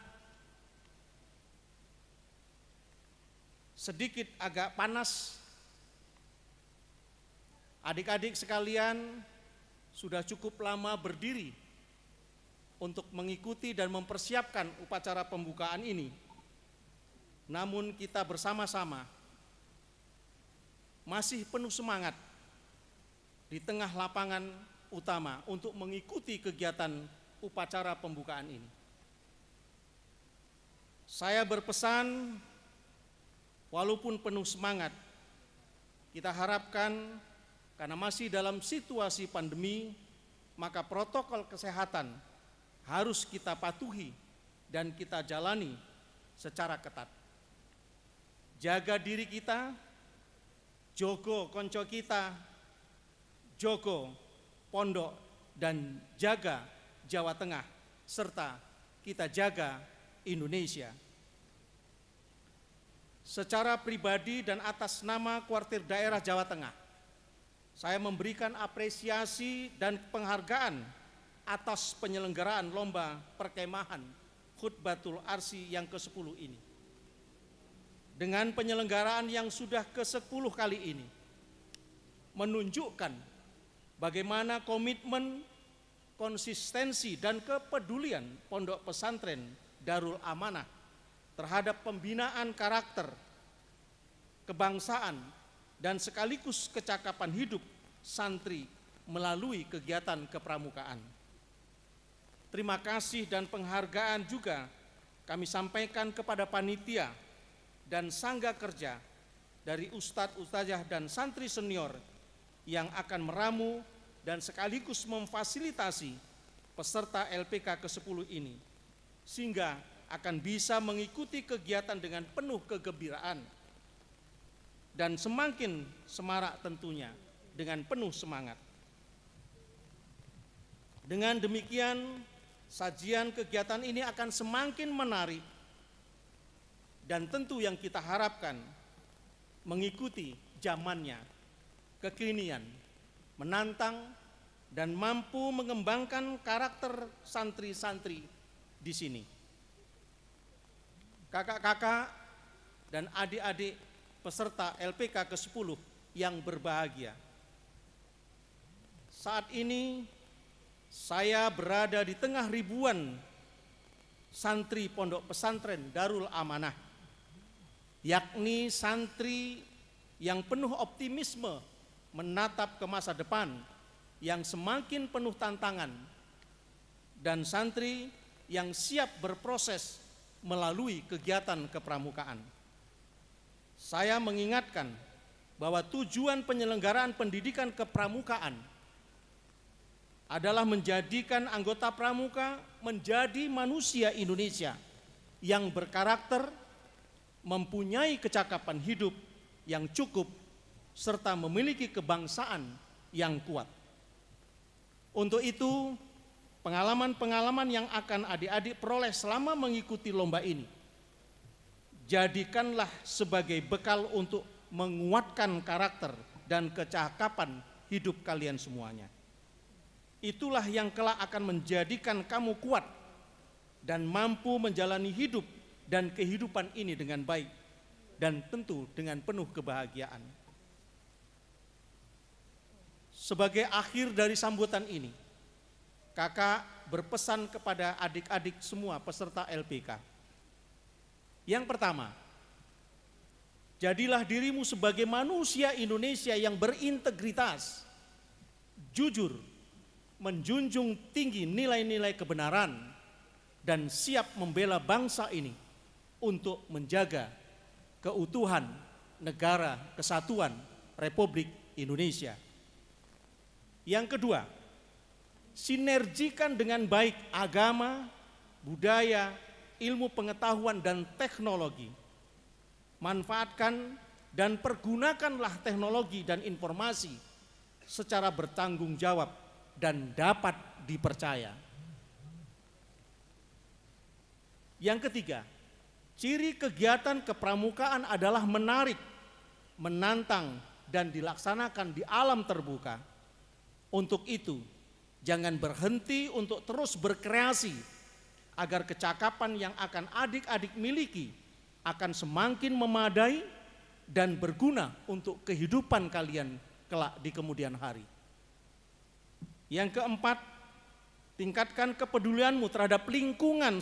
sedikit agak panas, adik-adik sekalian sudah cukup lama berdiri untuk mengikuti dan mempersiapkan upacara pembukaan ini. Namun kita bersama-sama masih penuh semangat di tengah lapangan utama untuk mengikuti kegiatan upacara pembukaan ini. Saya berpesan, walaupun penuh semangat, kita harapkan karena masih dalam situasi pandemi, maka protokol kesehatan harus kita patuhi dan kita jalani secara ketat. Jaga diri kita, jogo konco kita, jogo pondok, dan jaga Jawa Tengah, serta kita jaga Indonesia. Secara pribadi dan atas nama Kuartir Daerah Jawa Tengah, saya memberikan apresiasi dan penghargaan atas penyelenggaraan Lomba Perkemahan Khutbatul Arsy yang ke-10 ini. Dengan penyelenggaraan yang sudah ke-10 kali ini, menunjukkan bagaimana komitmen, konsistensi, dan kepedulian Pondok Pesantren Darul Amanah terhadap pembinaan karakter, kebangsaan, dan sekaligus kecakapan hidup santri melalui kegiatan kepramukaan. Terima kasih dan penghargaan juga kami sampaikan kepada panitia dan sangga kerja dari ustadz, ustazah, dan santri senior yang akan meramu dan sekaligus memfasilitasi peserta LPK ke-10 ini, sehingga akan bisa mengikuti kegiatan dengan penuh kegembiraan dan semakin semarak tentunya dengan penuh semangat. Dengan demikian, sajian kegiatan ini akan semakin menarik dan tentu yang kita harapkan mengikuti zamannya, kekinian, menantang, dan mampu mengembangkan karakter santri-santri di sini. Kakak-kakak dan adik-adik peserta LPK ke-10 yang berbahagia. Saat ini saya berada di tengah ribuan santri Pondok Pesantren Darul Amanah, yakni santri yang penuh optimisme menatap ke masa depan yang semakin penuh tantangan, dan santri yang siap berproses melalui kegiatan kepramukaan. Saya mengingatkan bahwa tujuan penyelenggaraan pendidikan kepramukaan adalah menjadikan anggota pramuka menjadi manusia Indonesia yang berkarakter, mempunyai kecakapan hidup yang cukup, serta memiliki kebangsaan yang kuat. Untuk itu, pengalaman-pengalaman yang akan adik-adik peroleh selama mengikuti lomba ini, jadikanlah sebagai bekal untuk menguatkan karakter dan kecakapan hidup kalian semuanya. Itulah yang kelak akan menjadikan kamu kuat dan mampu menjalani hidup dan kehidupan ini dengan baik dan tentu dengan penuh kebahagiaan. Sebagai akhir dari sambutan ini, kakak berpesan kepada adik-adik semua peserta LPK. Yang pertama, jadilah dirimu sebagai manusia Indonesia yang berintegritas, jujur, menjunjung tinggi nilai-nilai kebenaran, dan siap membela bangsa ini untuk menjaga keutuhan negara kesatuan Republik Indonesia. Yang kedua, sinergikan dengan baik agama, budaya, ilmu pengetahuan, dan teknologi. Manfaatkan dan pergunakanlah teknologi dan informasi secara bertanggung jawab dan dapat dipercaya. Yang ketiga, ciri kegiatan kepramukaan adalah menarik, menantang, dan dilaksanakan di alam terbuka. Untuk itu, jangan berhenti untuk terus berkreasi agar kecakapan yang akan adik-adik miliki akan semakin memadai dan berguna untuk kehidupan kalian kelak di kemudian hari. Yang keempat, tingkatkan kepedulianmu terhadap lingkungan,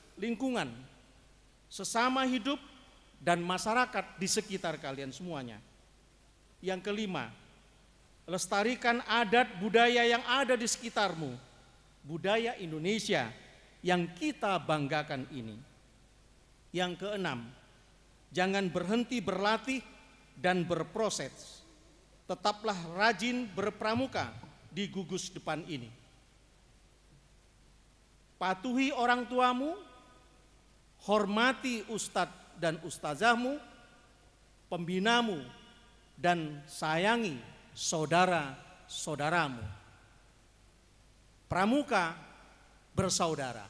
sesama hidup, dan masyarakat di sekitar kalian semuanya. Yang kelima, lestarikan adat budaya yang ada di sekitarmu, budaya Indonesia yang kita banggakan ini. Yang keenam, jangan berhenti berlatih dan berproses. Tetaplah rajin berpramuka di gugus depan ini. Patuhi orang tuamu, hormati ustadz dan ustazahmu, pembinamu, dan sayangi saudara-saudaramu. Pramuka bersaudara.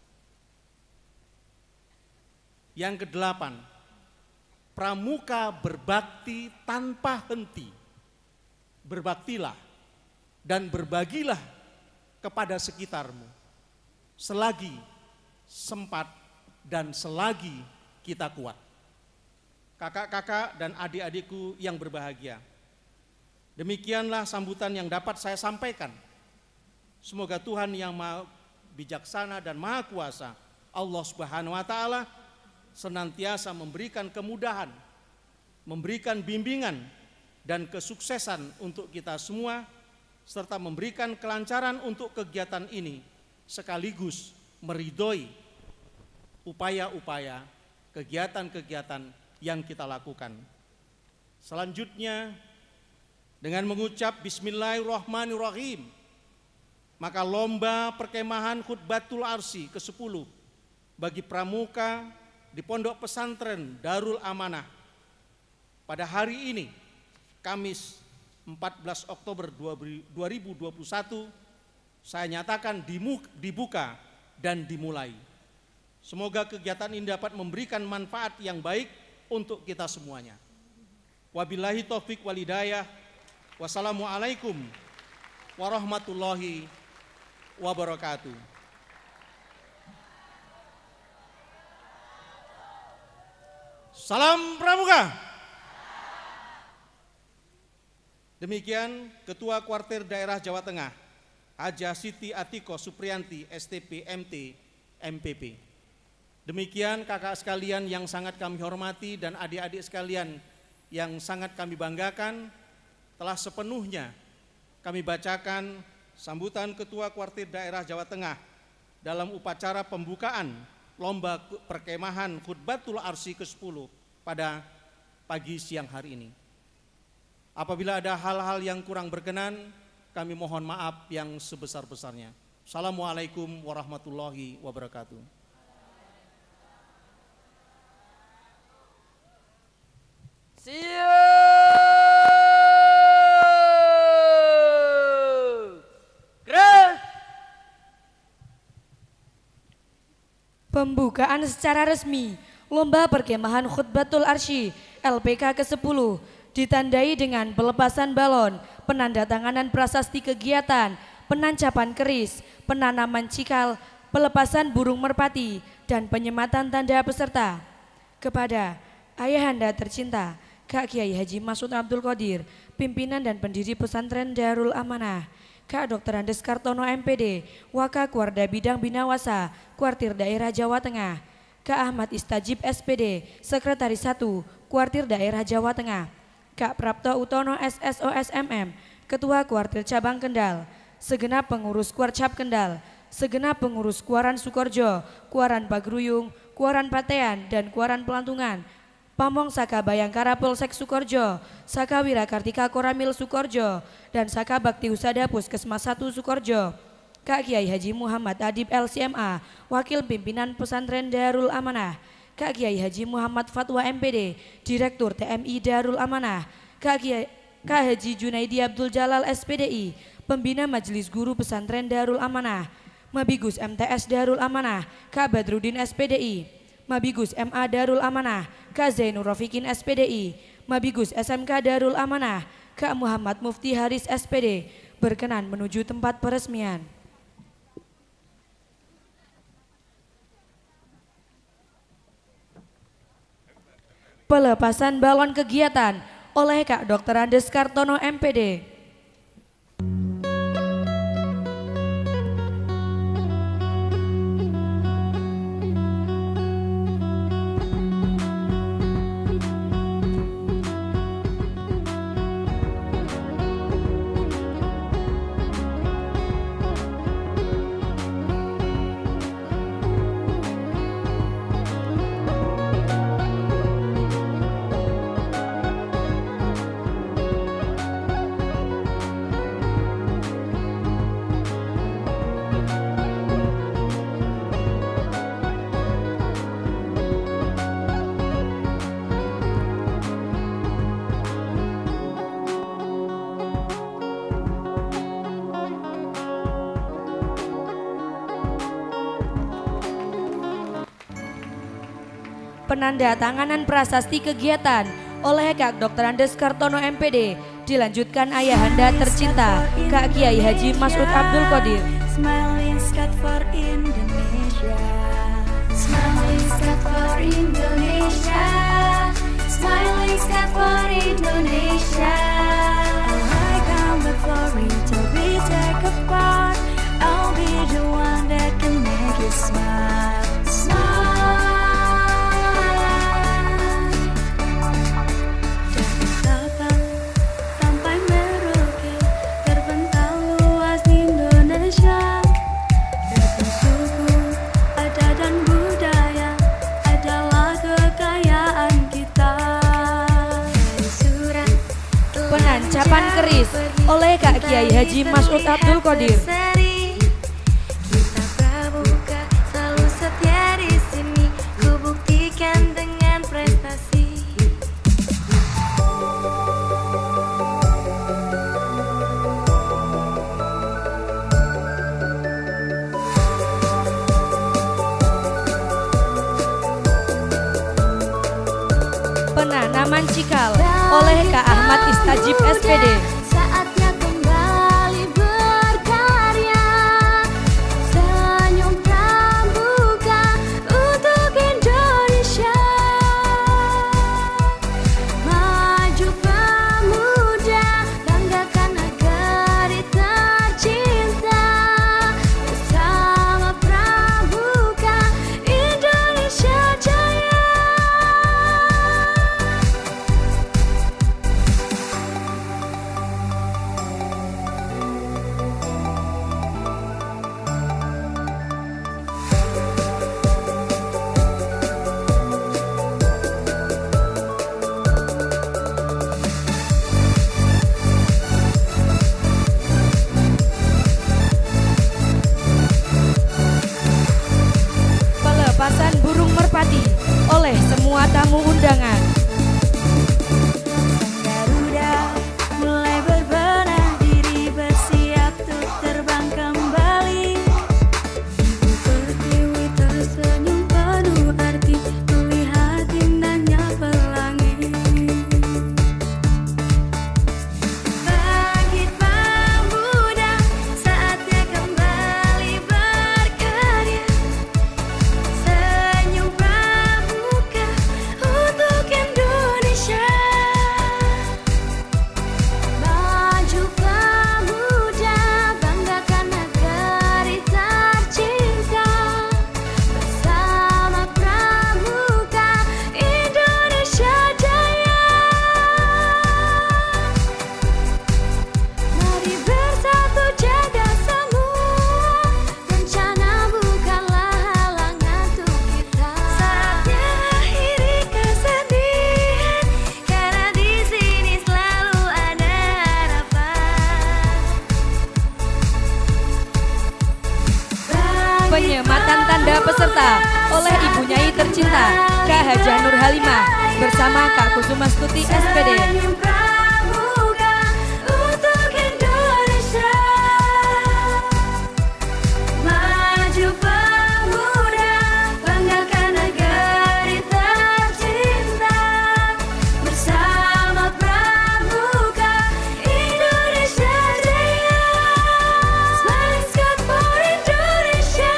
Yang kedelapan, pramuka berbakti tanpa henti. Berbaktilah dan berbagilah kepada sekitarmu selagi sempat, dan selagi kita kuat. Kakak-kakak dan adik-adikku yang berbahagia, demikianlah sambutan yang dapat saya sampaikan. Semoga Tuhan yang Maha Bijaksana dan Maha Kuasa, Allah Subhanahu wa Ta'ala, senantiasa memberikan kemudahan, memberikan bimbingan dan kesuksesan untuk kita semua, serta memberikan kelancaran untuk kegiatan ini, sekaligus meridhoi upaya-upaya kegiatan-kegiatan yang kita lakukan. Selanjutnya, dengan mengucap Bismillahirrahmanirrahim, maka lomba perkemahan Khutbatul Arsy ke-10 bagi pramuka di Pondok Pesantren Darul Amanah pada hari ini, Kamis 14 Oktober 2021, saya nyatakan dibuka dan dimulai. Semoga kegiatan ini dapat memberikan manfaat yang baik untuk kita semuanya. Wabillahi taufik wal hidayah. Wassalamualaikum warahmatullahi wabarakatuh. Salam Pramuka. Demikian Ketua Kuartir Daerah Jawa Tengah, Haja Siti Atiko Supriyanti, STP MT MPP. Demikian kakak sekalian yang sangat kami hormati dan adik-adik sekalian yang sangat kami banggakan, telah sepenuhnya kami bacakan sambutan Ketua Kuartir Daerah Jawa Tengah dalam upacara pembukaan lomba perkemahan Khutbatul Arsy ke-10 pada pagi siang hari ini. Apabila ada hal-hal yang kurang berkenan, kami mohon maaf yang sebesar-besarnya. Assalamualaikum warahmatullahi wabarakatuh. Pembukaan secara resmi Lomba Perkemahan Khutbatul Arsy LPK ke-10 ditandai dengan pelepasan balon, penandatanganan prasasti kegiatan, penancapan keris, penanaman cikal, pelepasan burung merpati, dan penyematan tanda peserta. Kepada Ayahanda tercinta Kak Kiai Haji Masud Abdul Qadir, pimpinan dan pendiri pesantren Darul Amanah, Kak Dr. Andes Kartono MPD, Wakakuarda Bidang Binawasa, Kuartir Daerah Jawa Tengah, Kak Ahmad Istajib SPD, Sekretaris 1, Kuartir Daerah Jawa Tengah, Kak Prapto Utono SSO SMM, Ketua Kuartir Cabang Kendal, segenap pengurus Kuarcap Kendal, segenap pengurus Kuaran Sukorjo, Kuaran Pagruyung, Kuaran Patean, dan Kuaran Pelantungan, Pamong Saka Bayangkara Polsek Sukorjo, Saka Wirakartika Koramil Sukorjo, dan Saka Bakti Husada Puskesmas 1 Sukorjo, Kak Kiai Haji Muhammad Adib LCMA, Wakil Pimpinan Pesantren Darul Amanah, Kak Kiai Haji Muhammad Fatwa MPD, Direktur TMI Darul Amanah, Kak Haji Junaidi Abdul Jalal SPDI, Pembina Majelis Guru Pesantren Darul Amanah, Mabigus MTS Darul Amanah, Kak Badrudin SPDI, Mabigus MA Darul Amanah, Kak Zainur Rofikin SPDI, Mabigus SMK Darul Amanah, Kak Muhammad Mufti Haris SPD, berkenan menuju tempat peresmian. Pelepasan balon kegiatan oleh Kak Dr. Andes Kartono MPD. Penandatanganan prasasti kegiatan oleh Kak Dr. Andes Kartono MPD, dilanjutkan Ayahanda tercinta Kak Kiai Haji Masud Abdul Qadir. Smiling Scout for Indonesia. Indonesia. Smiling sky for Indonesia. I come before it to be take apart. I'll be the one that can make you smile. Penancapan keris oleh Kak Kiai Haji Mas'ud Abdul Qadir. Kita pramuka selalu setia di sini, ku buktikan dengan prestasi. Penanaman cikal oleh Kak Ahmad Istajib SPD. Saatnya kembali berkarya, senyum pramuka untuk Indonesia. Maju pemuda, banggakan negeri tercinta. Bersama pramuka, Indonesia jaya. Pelepasan burung merpati oleh semua tamu undangan. Garuda mulai berbenah diri, bersiap untuk terbang kembali. Ibu Pertiwi tersenyum penuh arti, melihat indahnya pelangi. Bangkit pemuda, saatnya kembali berkarya. Senyum pramuka untuk Indonesia. Maju pemuda, banggakan negeri tercinta. Bersama pramuka, Indonesia jaya. Mari bersatu jaga semua, bencana bukanlah halangan untuk kita. Saatnya akhiri kesedihan, karena di sini selalu ada harapan. Penyematan tanda peserta oleh Ibu Nyai tercinta Kak Hajah Nur Halimah bersama Kak Kusuma Stuti SPD. Senyum pramuka untuk Indonesia. Maju pemuda, banggakan negeri tercinta. Bersama pramuka, Indonesia jaya. Smiling sky for Indonesia.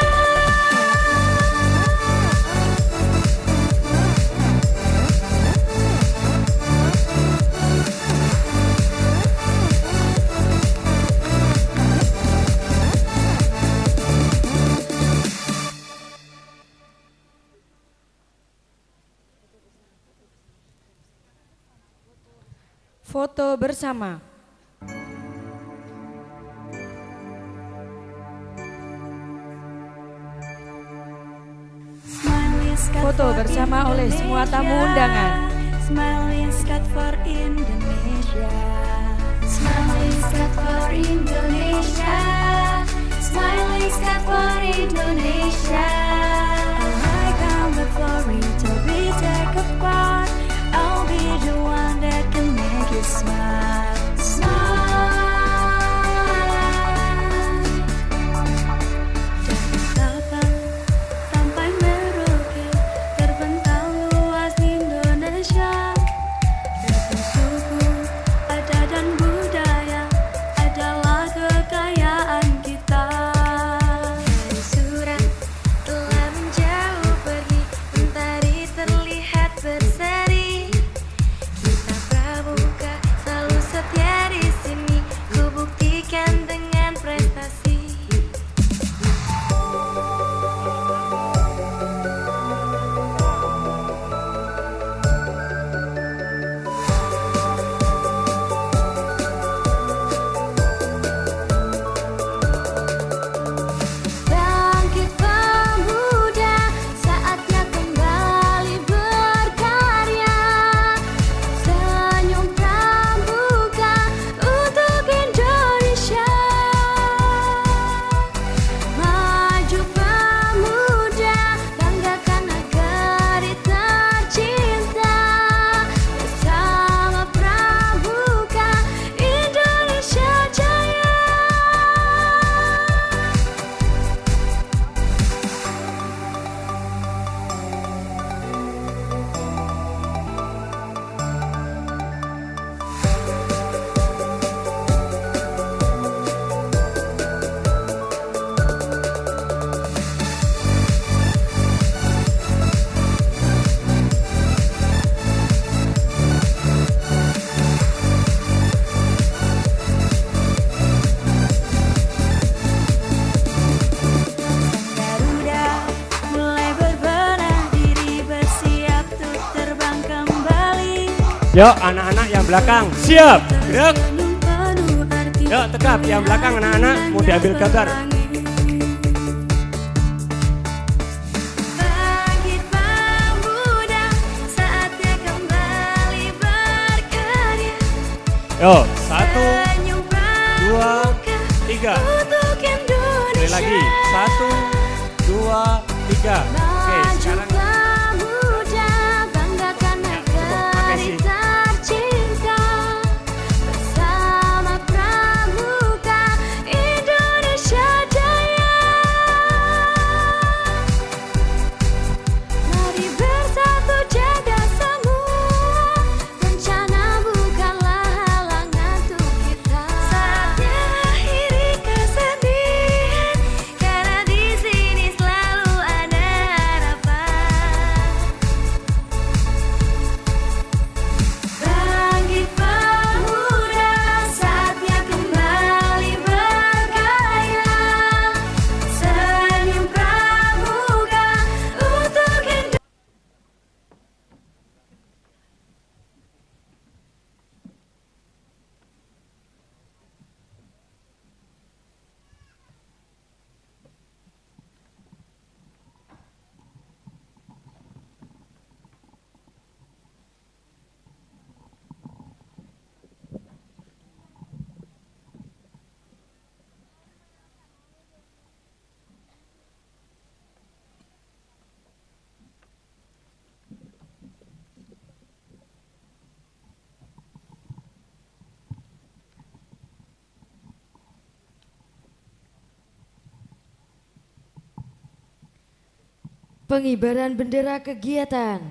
Foto bersama. Foto bersama oleh semua tamu undangan. Smiling sky for Indonesia. Smiling sky for Indonesia. Smiling sky for Indonesia. I come before it to be take apart. I'll be the one that can make you smile. Smile. Dari Sabang sampai Merauke, terbentang luas Indonesia. Ragam suku, adat dan budaya adalah kekayaan kita. Dari surat Yuk anak-anak yang belakang, siap, gerak. Yuk tegap, yang belakang anak-anak mau diambil gambar. Bangkit pemuda, saatnya kembali berkarya. Yuk, 1, 2, 3. Sekali lagi, 1, 2, 3. Oke, sekarang Pemuda, banggakan negeri tercinta. Bersama Pramuka, Indonesia Jaya. Mari bersatu jaga semua, bencana bukanlah halangan untuk kita. Saatnya akhiri kesedihan, karena di sini selalu ada harapan. Bangkit pemuda, saatnya kembali bergaya. Senyum pramuka untuk Indonesia. Pengibaran bendera kegiatan.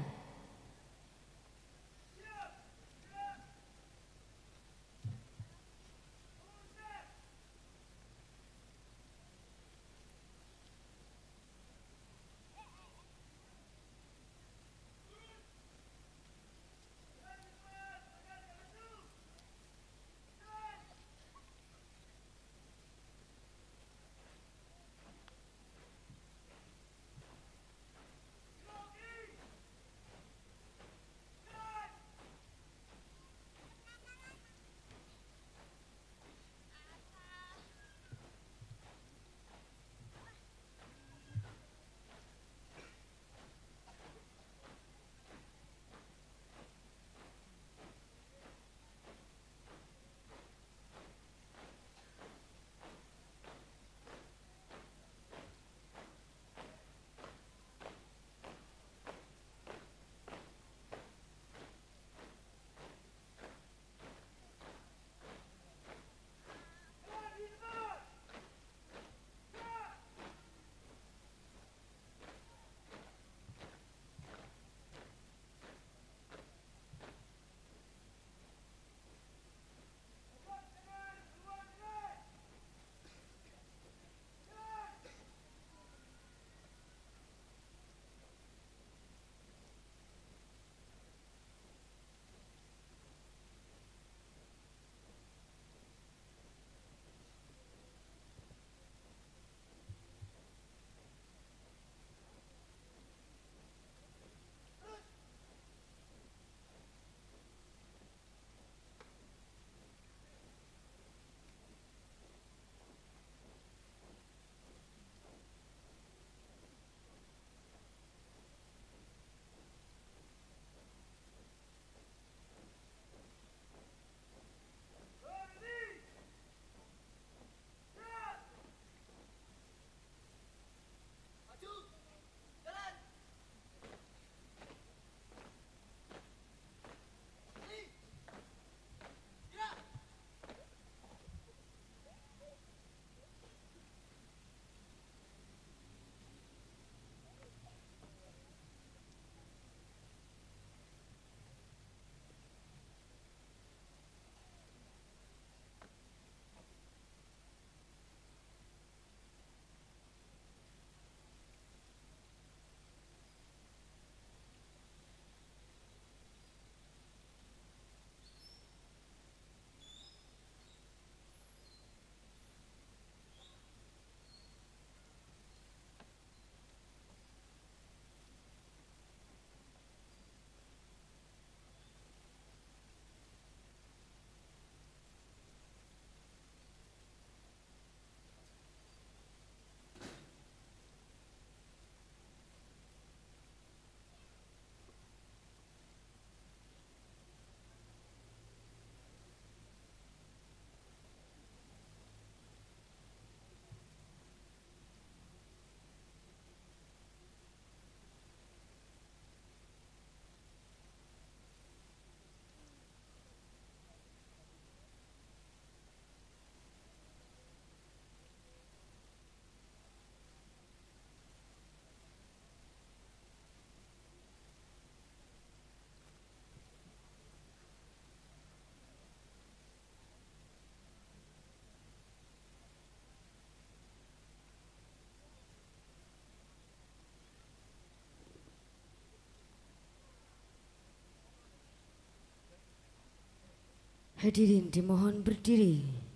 Hadirin dimohon berdiri.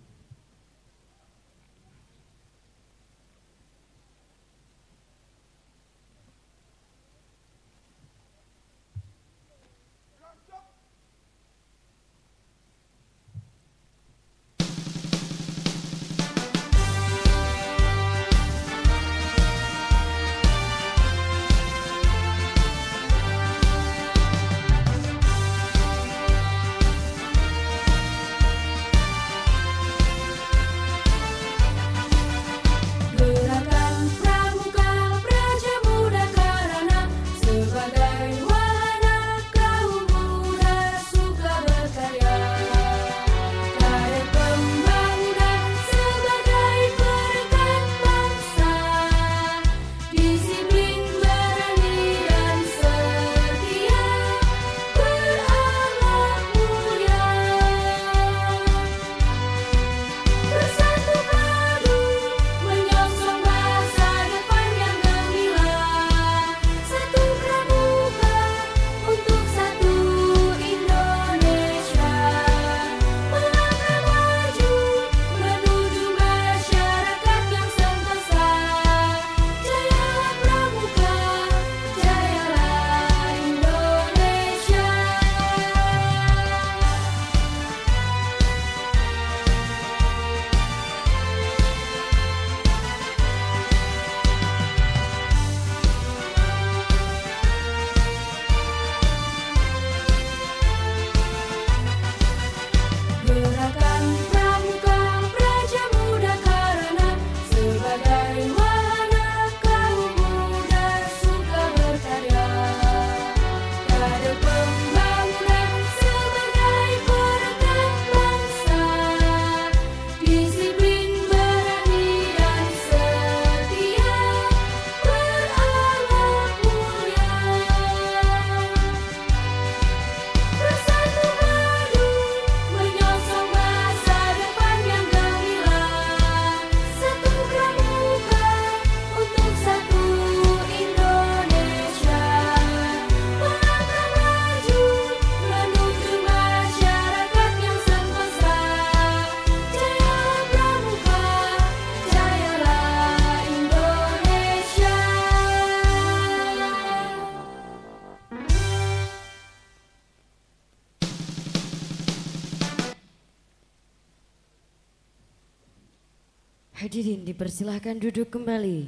Hadirin dipersilahkan duduk kembali.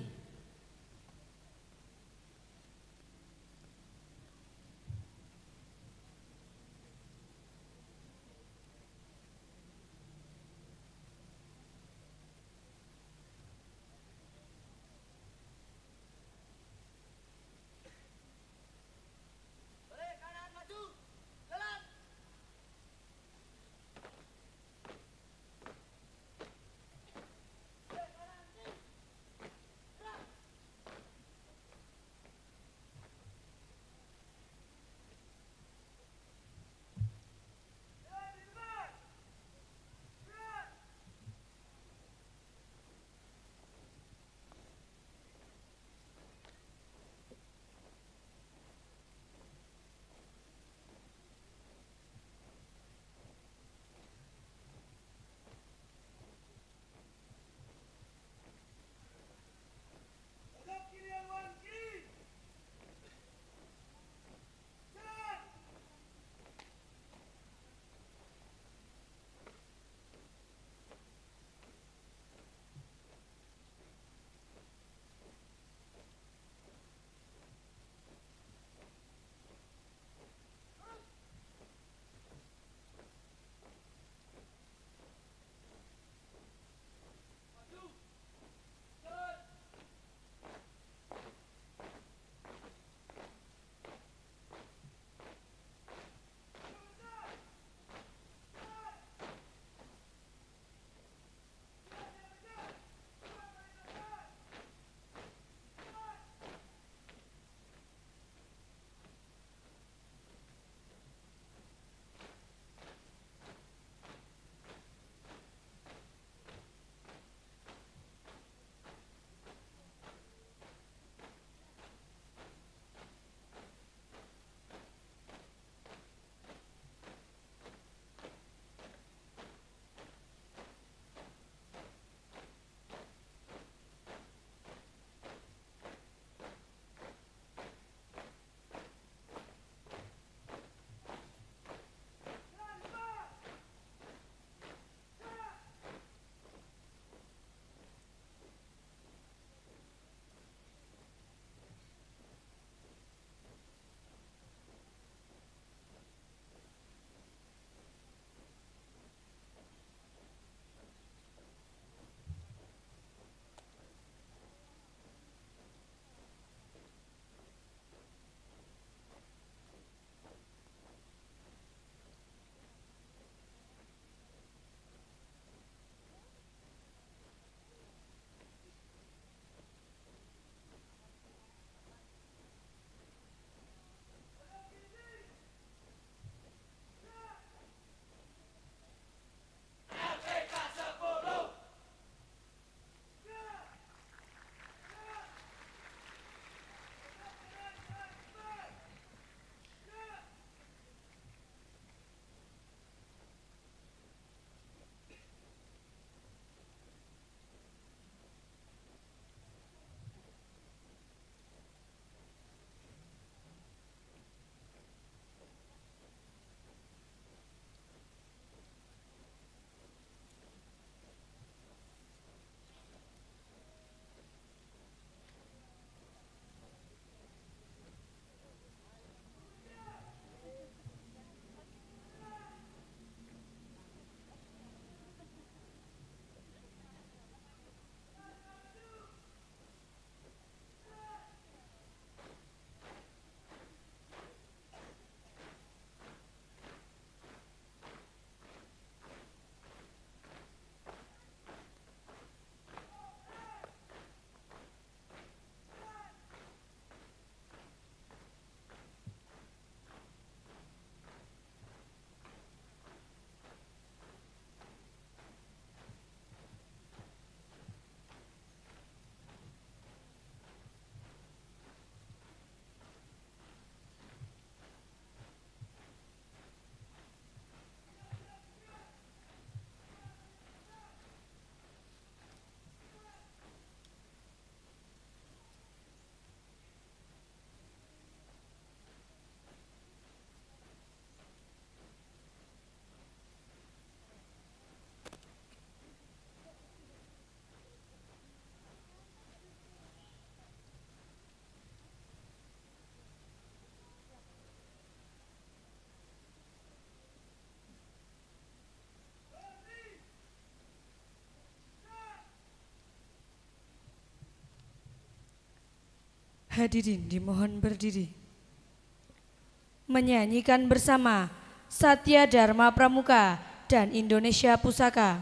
Hadirin dimohon berdiri. Menyanyikan bersama Satya Dharma Pramuka dan Indonesia Pusaka.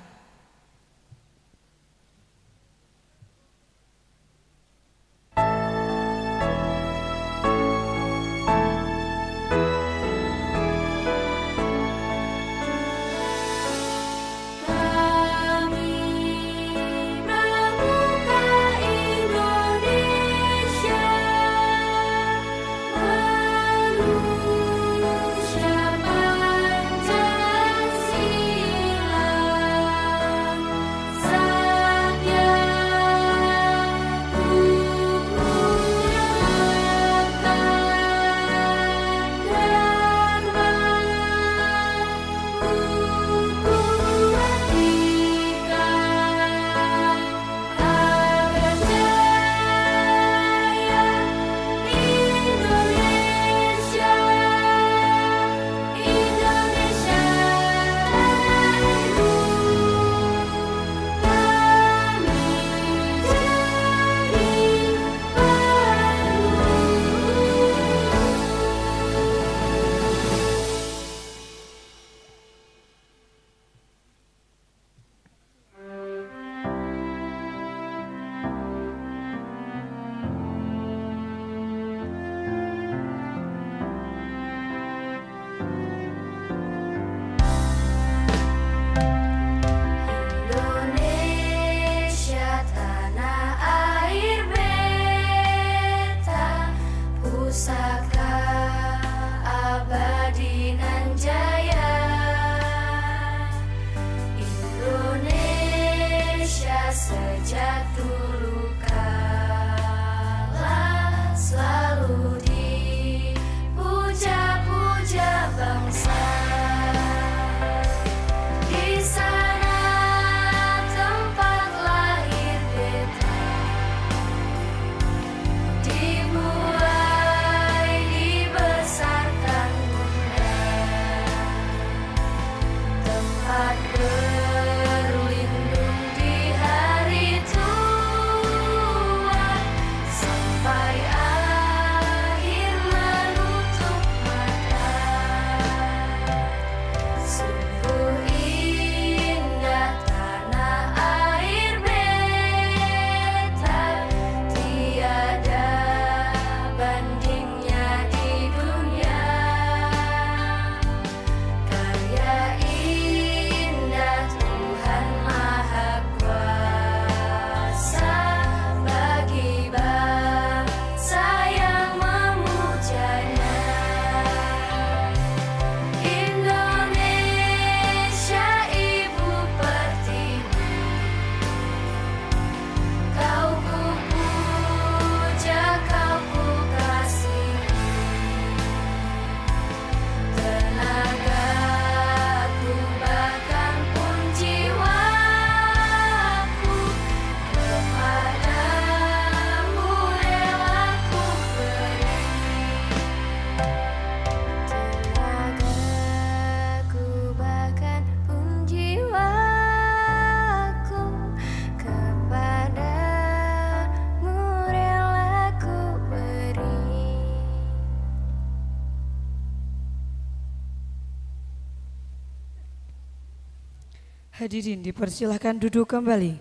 Hadirin dipersilahkan duduk kembali.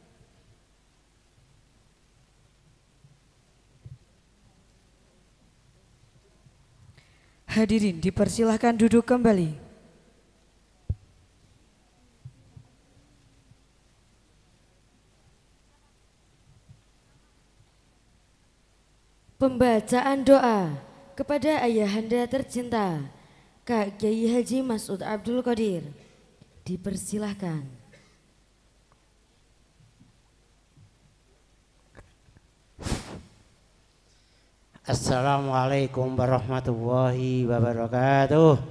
Hadirin dipersilahkan duduk kembali. Pembacaan doa kepada Ayahanda tercinta Kak Kiai Haji Mas'ud Abdul Qadir. Dipersilahkan. Assalamualaikum warahmatullahi wabarakatuh.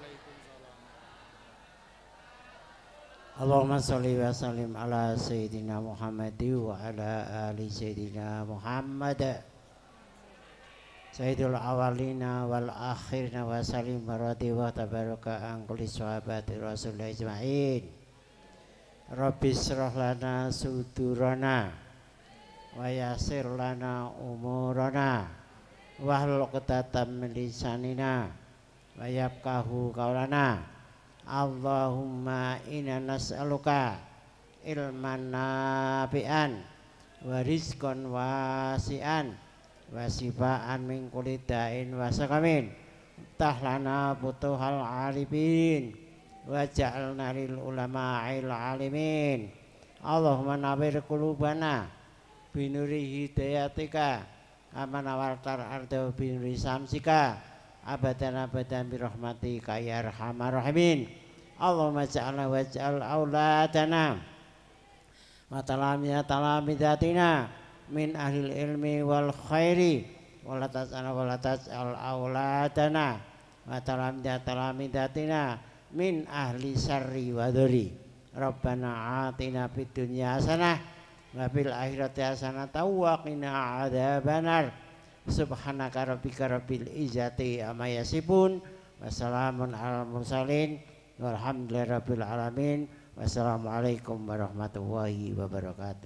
Allahumma sholli wa sallim ala Sayyidina Muhammad wa ala ali Sayyidina Muhammad Sayyidul awalina wal akhirina wa salim marati wa tabaraka an kulli sahabati Rasulullah ajma'in. Rabbi shrah lana sudurana wa yassir lana umurana wahlul 'uqdatam min lisanina wa yafqahu qawlana. Allahumma inna nas'aluka ilman nafi'an wa rizqan wasi'an wa sifaan min kulli da'in wa saqamin. Tahlana futuhal arifin wa ja'alna lil ulama'il alimin. Allahumma nawwir qulubana binuri hidayatika amana wartar arda binuri samsika abadan abadan birahmatika ya arhamar rahimin. Allahumma ja'alna waj'al auladana wa talamidatina min ahlil ilmi wal khairi wala tas'al auladana wa talamidatina min ahli syarri wa dhuri. Rabbana atina fid dunya hasanah wa fil akhirati hasanah wa qina adzabannar. Subhanaka rabbika rabbil izzati amma yasifun wa salamun alal mursalin walhamdulillahi rabbil alamin. Wassalamualaikum warahmatullahi wabarakatuh.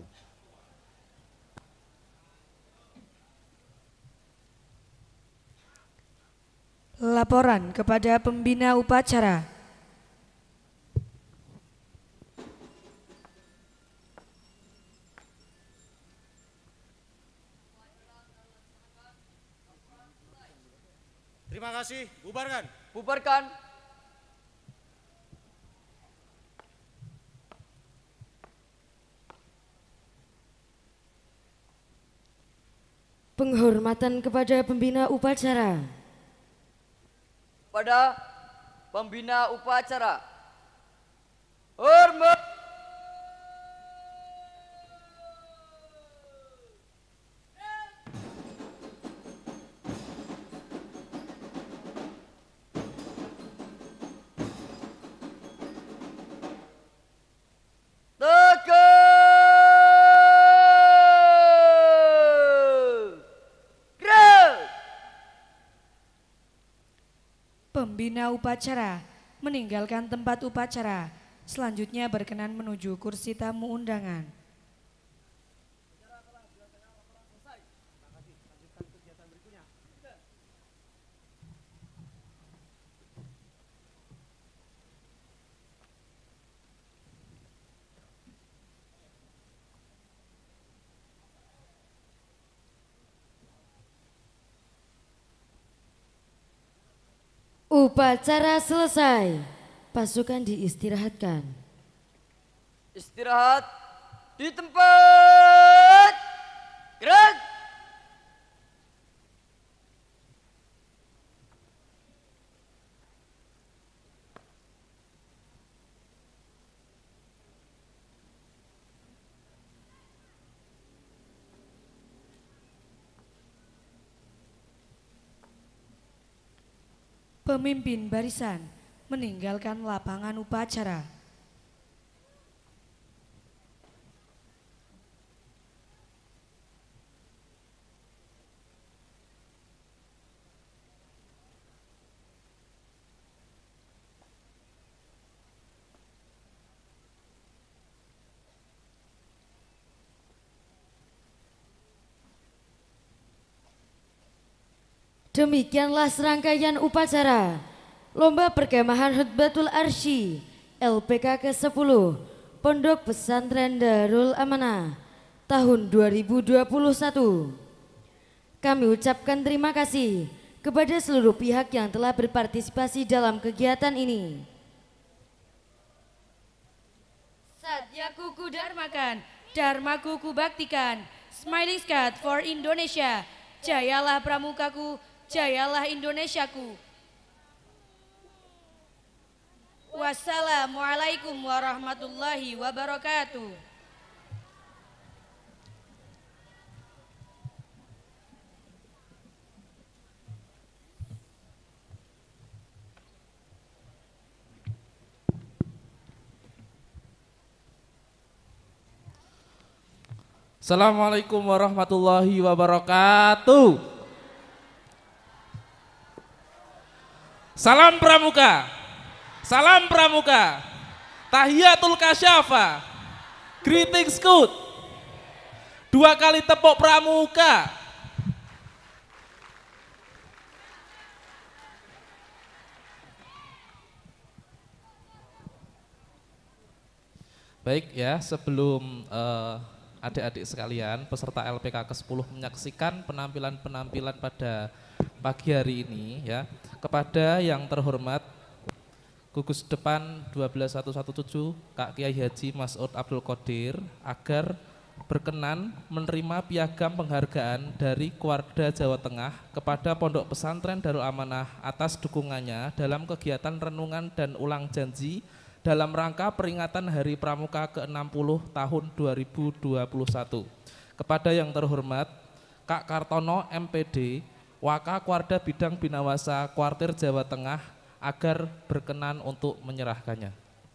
Laporan kepada pembina upacara. Terima kasih, bubarkan. Bubarkan. Penghormatan kepada pembina upacara. Pada pembina upacara. Hormat. Pembina upacara meninggalkan tempat upacara, selanjutnya berkenan menuju kursi tamu undangan. Upacara selesai, pasukan diistirahatkan. Istirahat di tempat. Gerak. Pemimpin barisan meninggalkan lapangan upacara. Demikianlah serangkaian upacara Lomba Perkemahan Khutbatul Arsy LPK ke-10 Pondok Pesantren Darul Amanah tahun 2021. Kami ucapkan terima kasih kepada seluruh pihak yang telah berpartisipasi dalam kegiatan ini. Satyaku Kudarmakan, Dharmaku Kubaktikan, Smiling Skat for Indonesia, jayalah pramukaku, jayalah Indonesiaku. Wassalamualaikum warahmatullahi wabarakatuh. Assalamualaikum warahmatullahi wabarakatuh. Salam pramuka, salam pramuka, tahiyatul kasyafa, greetings good. 2 kali tepuk pramuka. Baik ya, sebelum adik-adik sekalian peserta LPK ke-10 menyaksikan penampilan-penampilan pada pagi hari ini ya, kepada yang terhormat Gugus Depan 12117 Kak Kiai Haji Mas'ud Abdul Qadir agar berkenan menerima piagam penghargaan dari Keluarga Jawa Tengah kepada Pondok Pesantren Darul Amanah atas dukungannya dalam kegiatan renungan dan ulang janji dalam rangka peringatan Hari Pramuka ke-60 tahun 2021. Kepada yang terhormat Kak Kartono MPD, Waka Kuarda Bidang Binawasa Kuartir Jawa Tengah agar berkenan untuk menyerahkannya.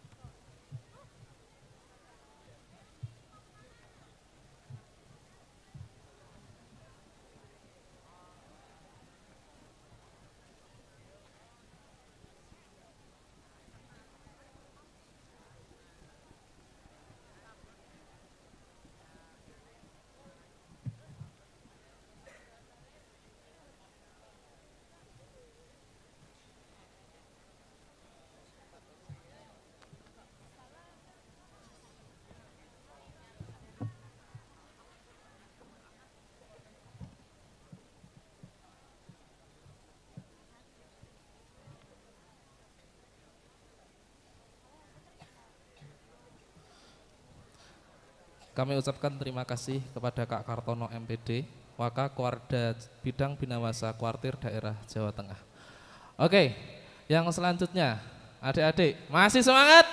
Kami ucapkan terima kasih kepada Kak Kartono MPD, Waka Kuarda Bidang Binawasa Kuartir Daerah Jawa Tengah. Oke, yang selanjutnya, adik-adik masih semangat?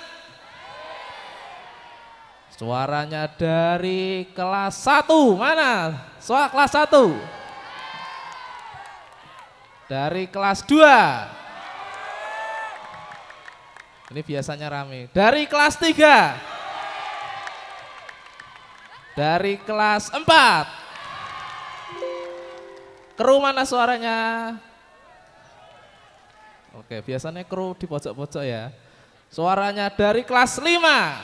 Suaranya dari kelas 1, mana? Suara kelas 1. Dari kelas 2. Ini biasanya rame. Dari kelas 3. Dari kelas 4. Kru mana suaranya? Oke, biasanya kru di pojok-pojok ya. Suaranya dari kelas 5.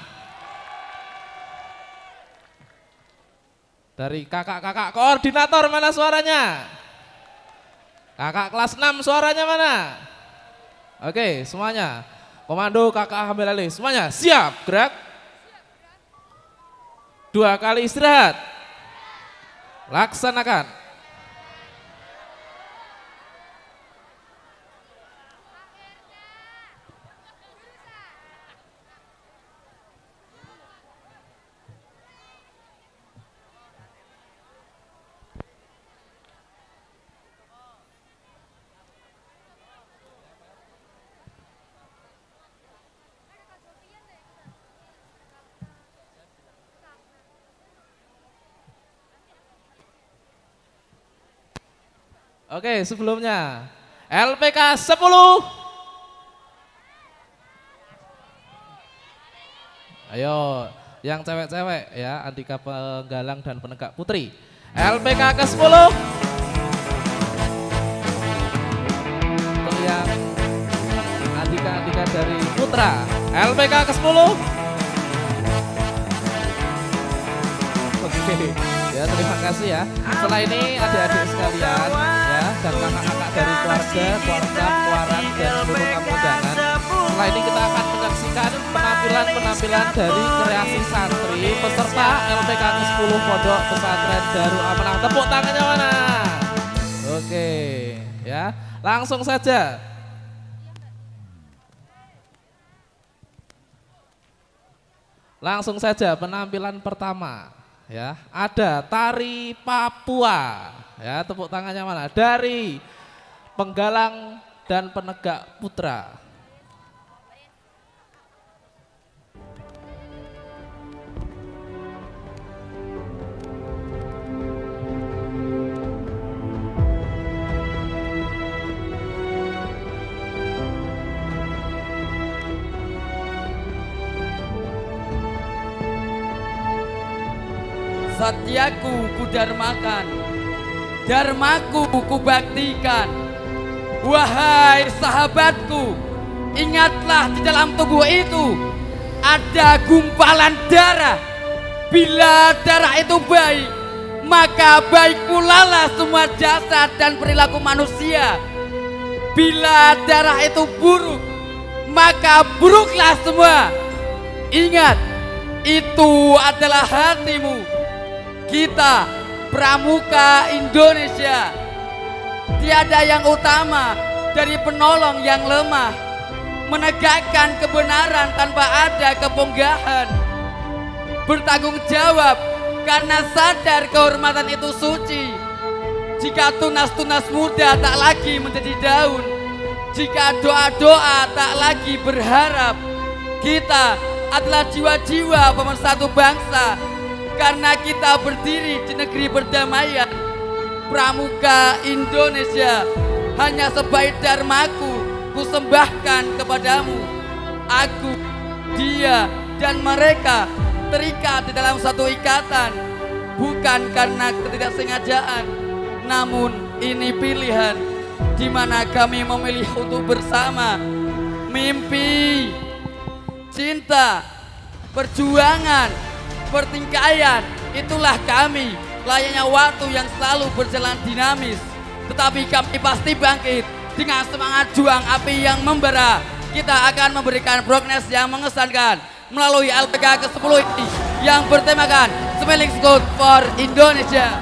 Dari kakak-kakak koordinator mana suaranya? Kakak kelas 6 suaranya mana? Oke, semuanya. Komando kakak ambil alih. Semuanya siap, gerak. 2 kali istirahat. Laksanakan. Oke, sebelumnya LPK 10. Ayo, yang cewek-cewek ya, Andika Penggalang dan Penegak Putri. LPK ke-10. Untuk yang Andika dari Putra. LPK ke-10. Oke, ya terima kasih ya. Setelah ini adik-adik sekalian ya, dan kakak-kakak dari keluarga, keluaran dan seluruh tamu undangan. Setelah ini kita akan menyaksikan penampilan dari kreasi santri peserta LPK ke-10 Pondok Pesantren Darul Amanah. Tepuk tangannya mana? Oke, ya. Langsung saja. Langsung saja penampilan pertama. Ya, ada tari Papua. Ya, tepuk tangannya mana? Dari Penggalang dan Penegak Putra. Satyaku kudarmakan, dharmaku kubaktikan. Wahai sahabatku, ingatlah di dalam tubuh itu ada gumpalan darah. Bila darah itu baik, maka baik pula lah semua jasad dan perilaku manusia. Bila darah itu buruk, maka buruklah semua. Ingat, itu adalah hatimu. Kita Pramuka Indonesia, tiada yang utama dari penolong yang lemah, menegakkan kebenaran tanpa ada kepunggahan, bertanggung jawab karena sadar kehormatan itu suci. Jika tunas-tunas muda tak lagi menjadi daun, jika doa-doa tak lagi berharap, kita adalah jiwa-jiwa pemersatu bangsa. Karena kita berdiri di negeri perdamaian, Pramuka Indonesia, hanya sebaik dharmaku kusembahkan kepadamu. Aku, dia, dan mereka terikat di dalam satu ikatan, bukan karena ketidaksengajaan, namun ini pilihan di mana kami memilih untuk bersama. Mimpi, cinta, perjuangan, pertingkaian, itulah kami. Layaknya waktu yang selalu berjalan dinamis, tetapi kami pasti bangkit dengan semangat juang api yang membara. Kita akan memberikan progres yang mengesankan melalui LPK ke-10 ini yang bertemakan Smiling Squad for Indonesia.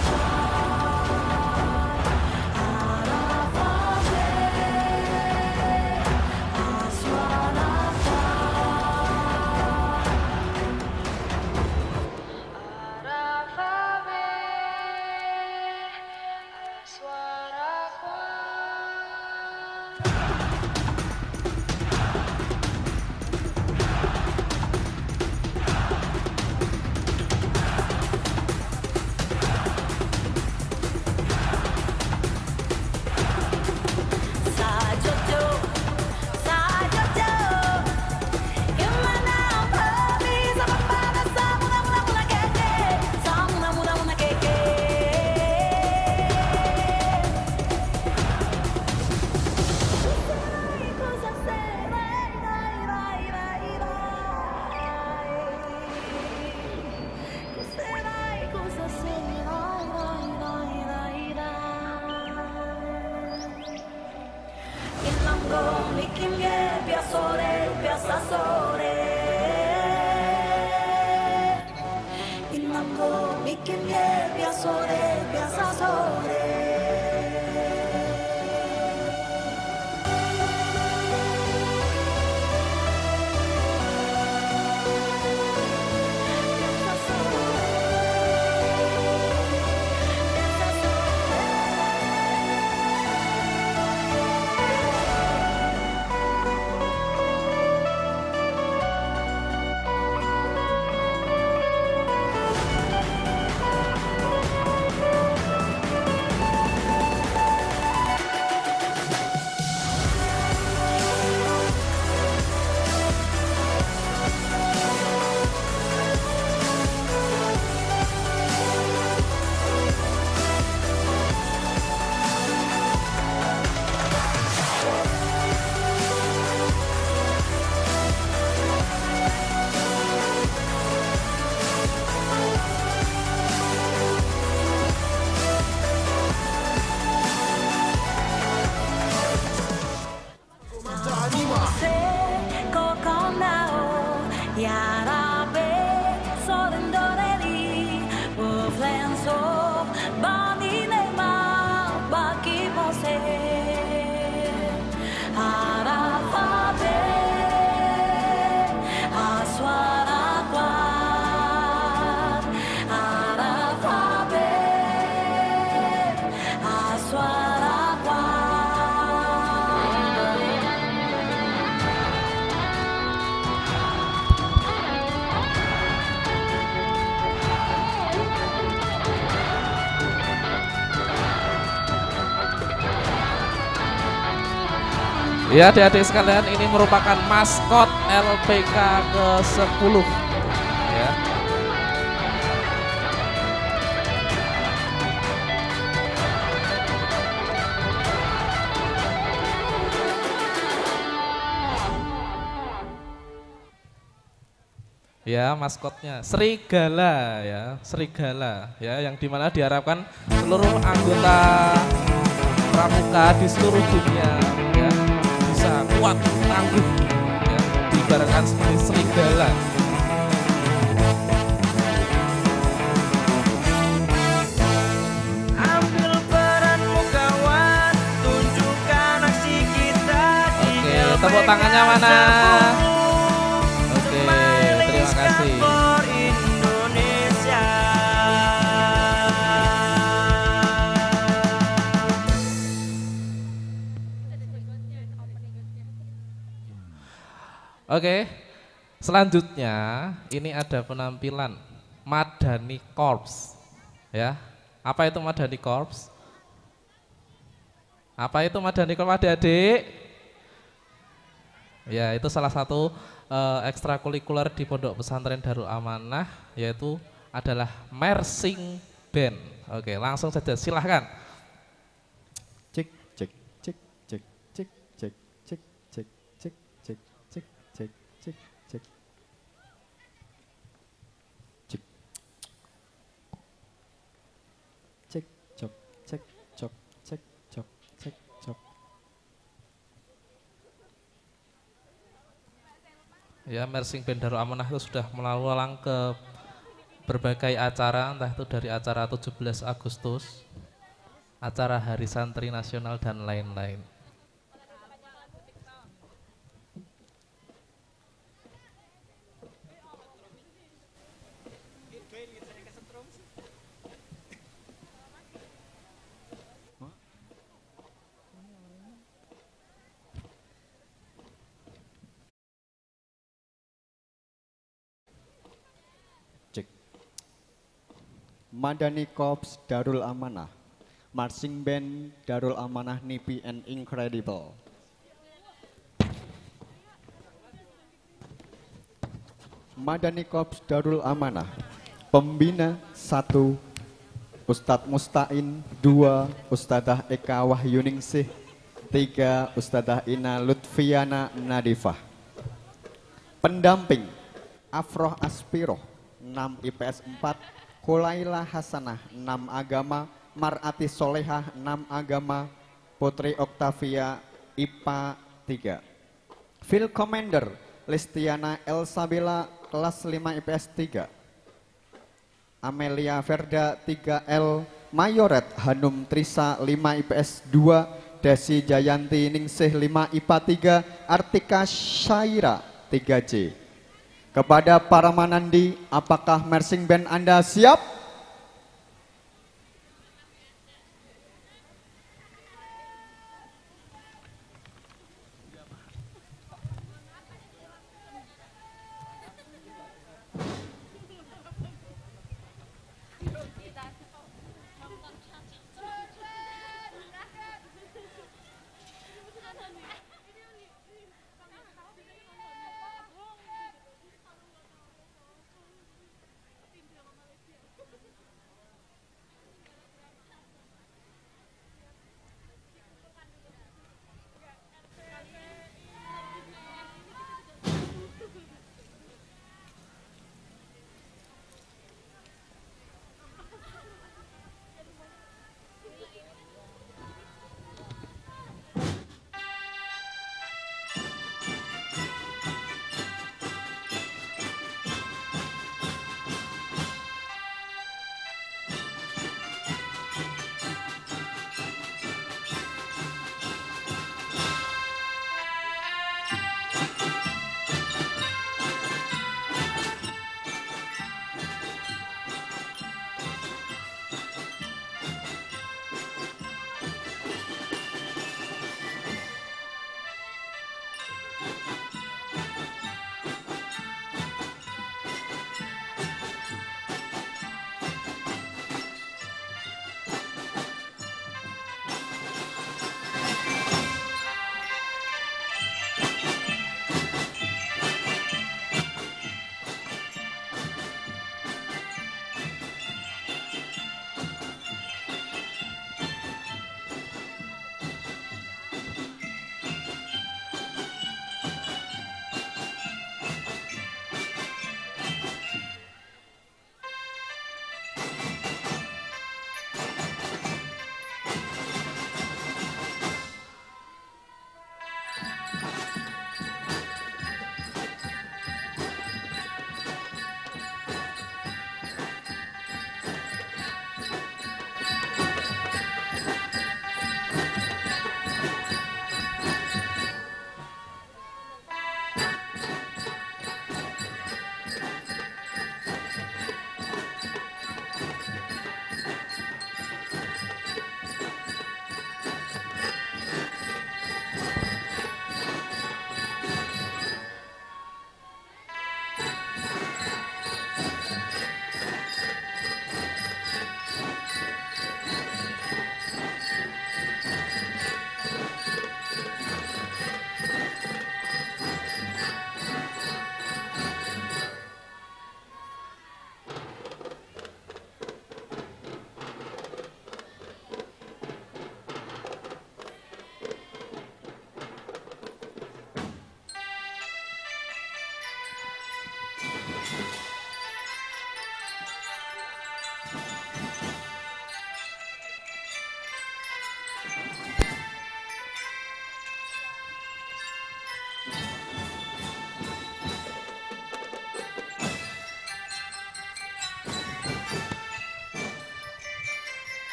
Ya adik-adik sekalian, ini merupakan maskot LPK ke-10 ya. Ya, maskotnya serigala ya, serigala ya, yang dimana diharapkan seluruh anggota pramuka di seluruh dunia ya bisa kuat, tangguh ya, diibaratkan seperti serigala. Ambil peranmu kawan, tunjukkan aksi kita di LPK. Tepuk tangannya mana? Oke, terima kasih. For Indonesia. Oke, selanjutnya ini ada penampilan Madani Corps. Ya, apa itu Madani Corps? Apa itu Madani Corps, adik-adik? Ya, itu salah satu ekstrakurikuler di Pondok Pesantren Darul Amanah, yaitu adalah marching band. Oke, langsung saja silahkan. Cek cek cek cek cek cek cek cek cek cek cek cek cek cek cek cek cok cek cok cek cok cek cok. Ya, marching band Darul Amanah itu sudah melalang ke berbagai acara, entah itu dari acara 17 Agustus, acara Hari Santri Nasional, dan lain-lain. Madani Corps Darul Amanah, marching band Darul Amanah Nipi and Incredible. Madani Corps Darul Amanah, pembina 1 Ustadz Mustain, 2 Ustadzah Eka Wahyuningsih, 3 Ustadzah Ina Lutfiana Nadifah. Pendamping Afroh Aspiroh 6 IPS 4, Kulaila Hasanah 6 agama, Mar'ati Solehah 6 agama, Putri Oktavia IPA 3. Field Commander Listiana Elsabila kelas 5 IPS 3. Amelia Verda 3L, Mayoret Hanum Trisa 5 IPS 2, Desi Jayanti Ningsih 5 IPA 3, Artika Syaira 3J. Kepada para manandi, apakah marching band Anda siap?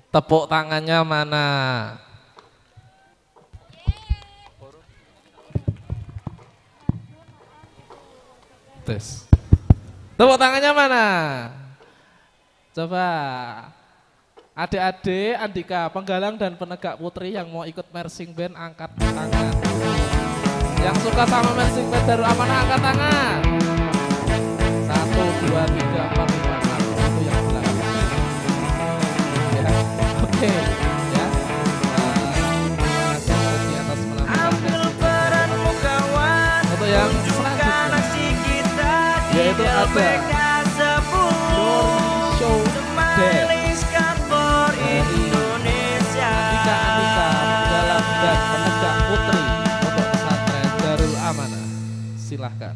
Tepuk tangannya mana? Tes. Tepuk tangannya mana? Coba. Adik-adik, Andika, penggalang dan penegak putri yang mau ikut marching band angkat tangan. Yang suka sama marching band Darul Amanah angkat tangan. 1, 2, 3, 4, 5, 6. Itu yang belakang. Ya, oke. Ya. Terima kasih di atas Ambil peranmu kawan. Untuk yang selanjutnya, yaitu ada Show Dance Indonesia. Andika, penggalang dan penegak putri untuk pesantren Darul Amanah. Silahkan.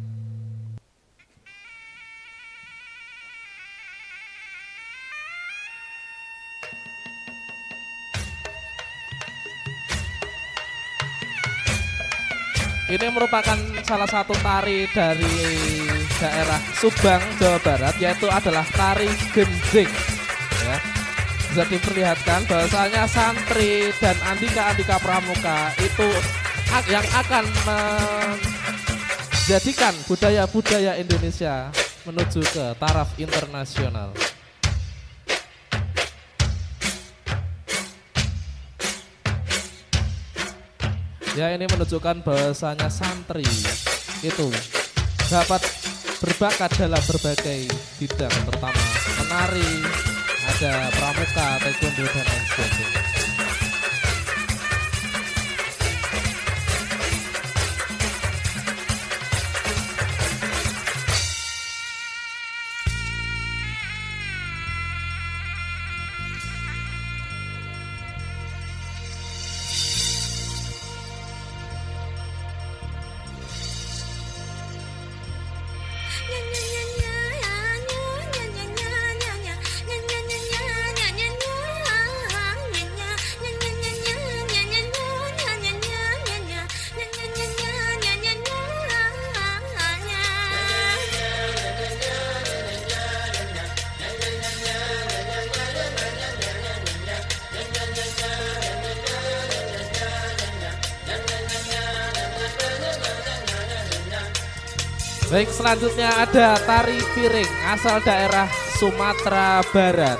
Ini merupakan salah satu tari dari daerah Subang, Jawa Barat, yaitu adalah tari genjing. Ya. Bisa diperlihatkan bahwasanya santri dan Andika Pramuka itu yang akan menjadikan budaya-budaya Indonesia menuju ke taraf internasional. Ya, ini menunjukkan bahwasanya santri itu dapat berbakat dalam berbagai bidang, terutama menari, ada pramuka, taekwondo, dan lain sebagainya. Baik, selanjutnya ada tari piring asal daerah Sumatera Barat.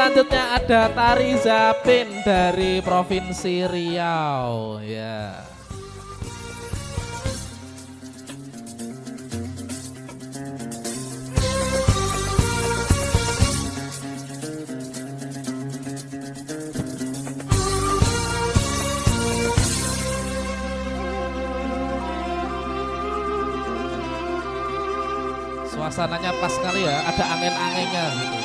selanjutnya ada tari Zapin dari Provinsi Riau. Ya. Suasananya pas sekali ya, ada angin-anginnya gitu.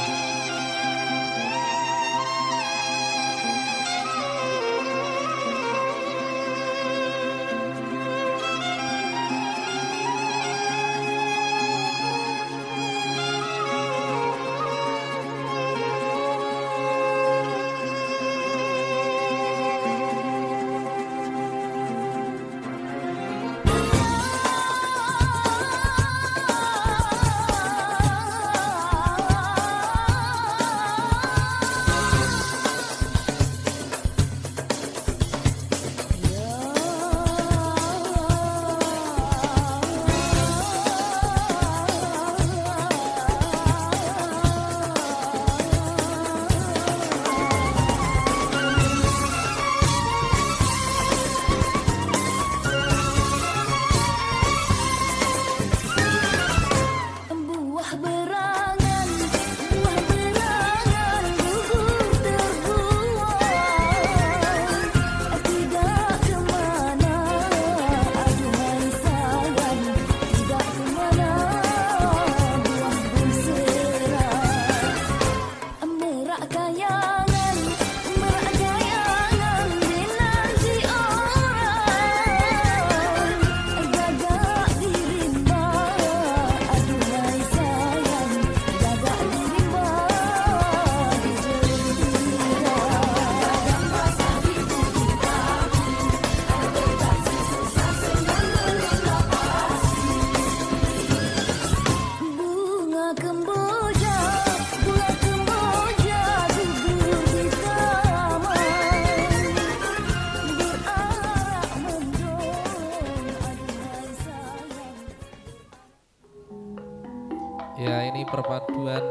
Ya, ini perpaduan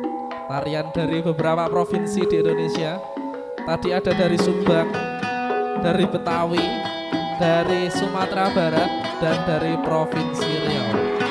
tarian dari beberapa provinsi di Indonesia. Tadi ada dari Subang, dari Betawi, dari Sumatera Barat, dan dari Provinsi Riau.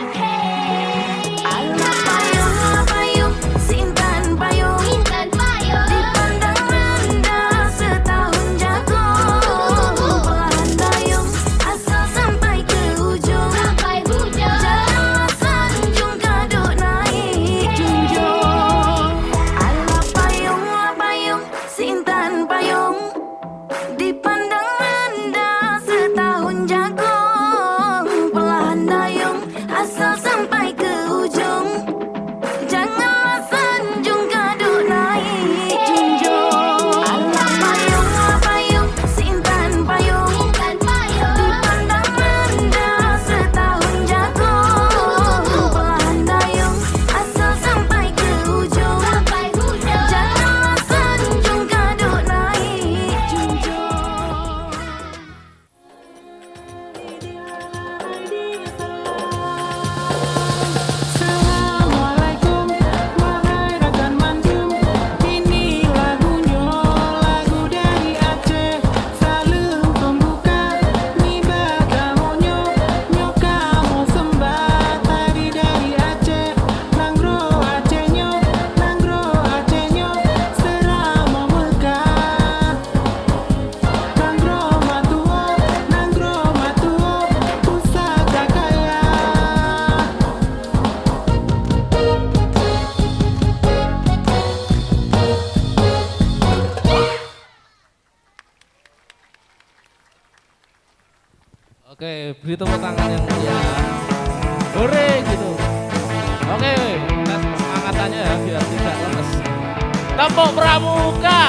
Oke, beri tepuk tangan yang mulia. Hore gitu. Oke, tes semangatannya ya biar tidak lemes. Tepuk pramuka.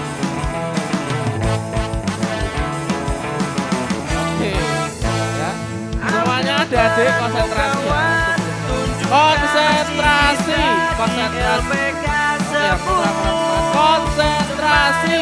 Oke, ya. Semuanya adik-adik konsentrasi ya. Konsentrasi, konsentrasi. Ya, konsentrasi.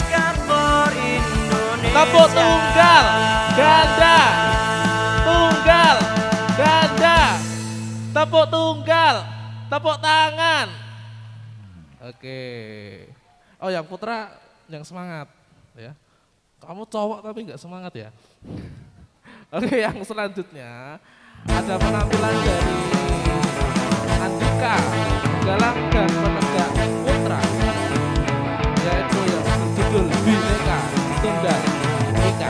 Tepuk tunggal, ganda, tunggal, ganda, tepuk tunggal, tepuk tangan. Oke, Oh yang putra yang semangat ya. Kamu cowok tapi nggak semangat ya. Oke, yang selanjutnya ada penampilan dari Andika Galang dan Penegak Putra, yaitu yang berjudul Bhinneka Tunggal Ika.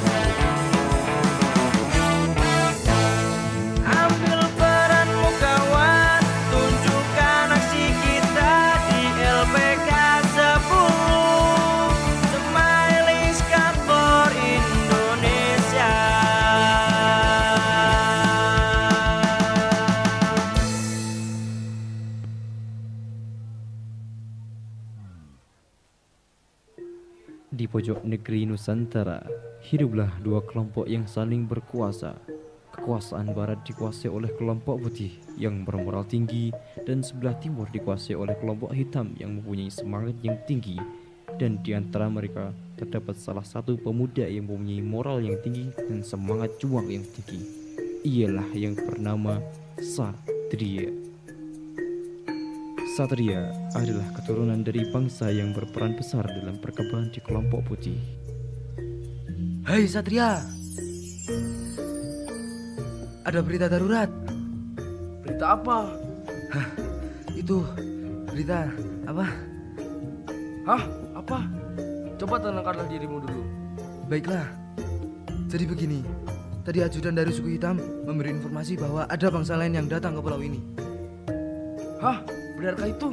Ambil peranmu kawan, tunjukkan aksi kita di LPK 10. Smiling Scout for Indonesia. Di pojok negeri Nusantara, hiduplah dua kelompok yang saling berkuasa. Kekuasaan barat dikuasai oleh kelompok putih yang bermoral tinggi dan sebelah timur dikuasai oleh kelompok hitam yang mempunyai semangat yang tinggi. Dan di antara mereka terdapat salah satu pemuda yang mempunyai moral yang tinggi dan semangat juang yang tinggi. Ialah yang bernama Satria. Satria adalah keturunan dari bangsa yang berperan besar dalam perkembangan di kelompok putih. Hai Satria, ada berita darurat. Berita apa? Hah, itu berita apa? Hah? Apa? Coba tenangkanlah dirimu dulu. Baiklah, jadi begini. Tadi ajudan dari suku hitam memberi informasi bahwa ada bangsa lain yang datang ke pulau ini. Hah? Benarkah itu?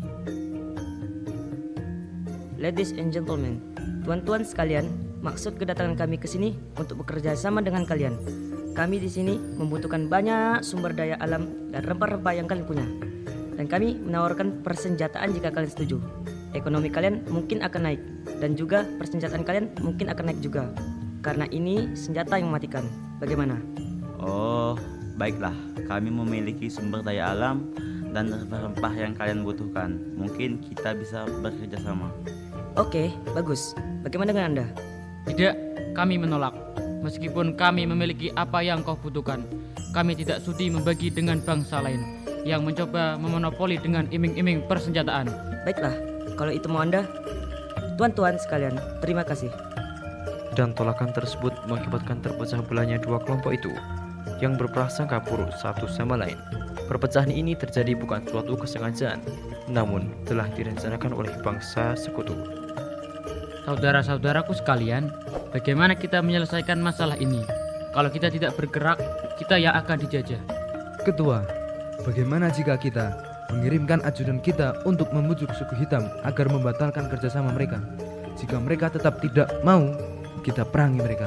Ladies and gentlemen, tuan-tuan sekalian, maksud kedatangan kami ke sini untuk bekerja sama dengan kalian. Kami di sini membutuhkan banyak sumber daya alam dan rempah-rempah yang kalian punya. Dan kami menawarkan persenjataan jika kalian setuju. Ekonomi kalian mungkin akan naik dan juga persenjataan kalian mungkin akan naik juga. Karena ini senjata yang mematikan. Bagaimana? Oh, baiklah. Kami memiliki sumber daya alam dan rempah-rempah yang kalian butuhkan. Mungkin kita bisa bekerja sama. Oke, bagus. Bagaimana dengan Anda? Tidak, kami menolak. Meskipun kami memiliki apa yang kau butuhkan, kami tidak sudi membagi dengan bangsa lain yang mencoba memonopoli dengan iming-iming persenjataan. Baiklah, kalau itu mau Anda, tuan-tuan sekalian, terima kasih. Dan tolakan tersebut mengakibatkan terpecah belahnya dua kelompok itu yang berprasangka buruk satu sama lain. Perpecahan ini terjadi bukan suatu kesengajaan, namun telah direncanakan oleh bangsa sekutu. Saudara-saudaraku sekalian, bagaimana kita menyelesaikan masalah ini? Kalau kita tidak bergerak, kita yang akan dijajah. Ketua, bagaimana jika kita mengirimkan ajudan kita untuk membujuk suku hitam agar membatalkan kerjasama mereka? Jika mereka tetap tidak mau, kita perangi mereka.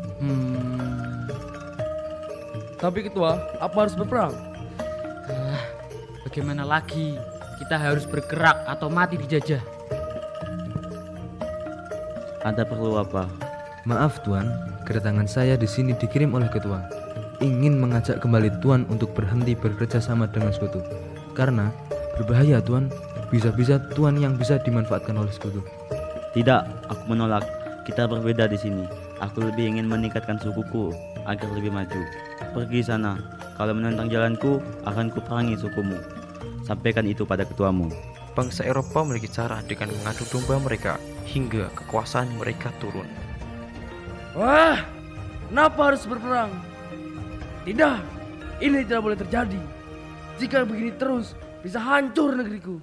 Tapi ketua, apa harus berperang? Bagaimana lagi? Kita harus bergerak atau mati dijajah. Anda perlu apa? Maaf Tuan, kedatangan saya di sini dikirim oleh ketua. Ingin mengajak kembali Tuan untuk berhenti bekerja sama dengan sekutu. Karena berbahaya Tuan, bisa-bisa Tuan yang bisa dimanfaatkan oleh sekutu. Tidak, aku menolak. Kita berbeda di sini. Aku lebih ingin meningkatkan sukuku agar lebih maju. Pergi sana. Kalau menentang jalanku, akan kuperangi sukumu. Sampaikan itu pada ketuamu. Bangsa Eropa memiliki cara dengan mengadu domba mereka hingga kekuasaan mereka turun. Wah, kenapa harus berperang? Tidak, ini tidak boleh terjadi. Jika begini terus, bisa hancur negeriku.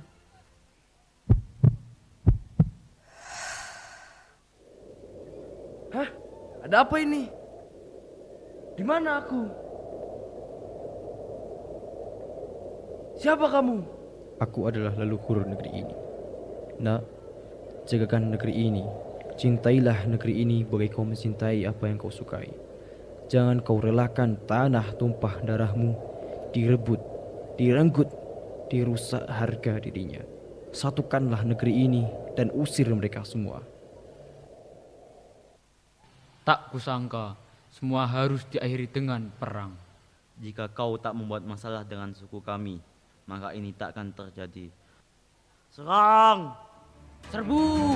Hah? Ada apa ini? Di mana aku? Siapa kamu? Aku adalah leluhur negeri ini. Nak, jagakan negeri ini. Cintailah negeri ini bagai kau mencintai apa yang kau sukai. Jangan kau relakan tanah tumpah darahmu direbut, direnggut, dirusak harga dirinya. Satukanlah negeri ini dan usir mereka semua. Tak kusangka, semua harus diakhiri dengan perang. Jika kau tak membuat masalah dengan suku kami, maka ini tak akan terjadi. Serang! Serbu!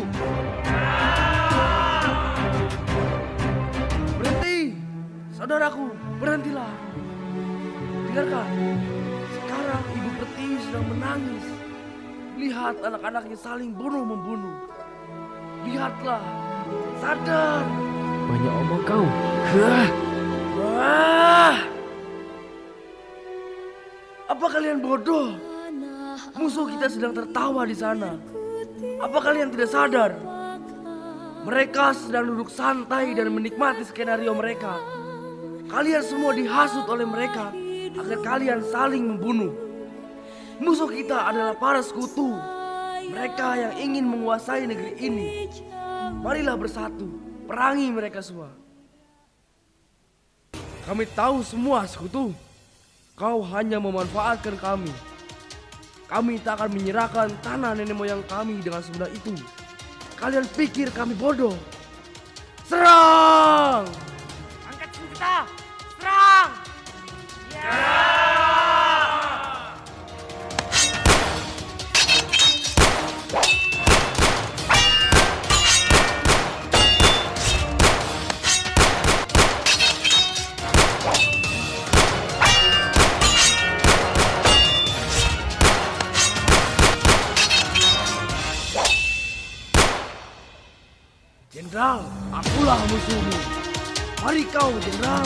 Berhenti! Saudaraku, berhentilah. Dengarkan, sekarang Ibu Pertiwi sedang menangis. Lihat anak-anaknya saling bunuh-membunuh. Lihatlah, sadar. Banyak omong kau. Apa kalian bodoh? Musuh kita sedang tertawa di sana. Apa kalian tidak sadar? Mereka sedang duduk santai dan menikmati skenario mereka. Kalian semua dihasut oleh mereka agar kalian saling membunuh. Musuh kita adalah para sekutu. Mereka yang ingin menguasai negeri ini. Marilah bersatu, perangi mereka semua. Kami tahu semua sekutu. Kau hanya memanfaatkan kami. Kami tak akan menyerahkan tanah nenek moyang kami dengan semudah itu. Kalian pikir kami bodoh? Serang! Angkat senjata! Serang! Jenderal, akulah musuhmu. Mari kau, Jenderal.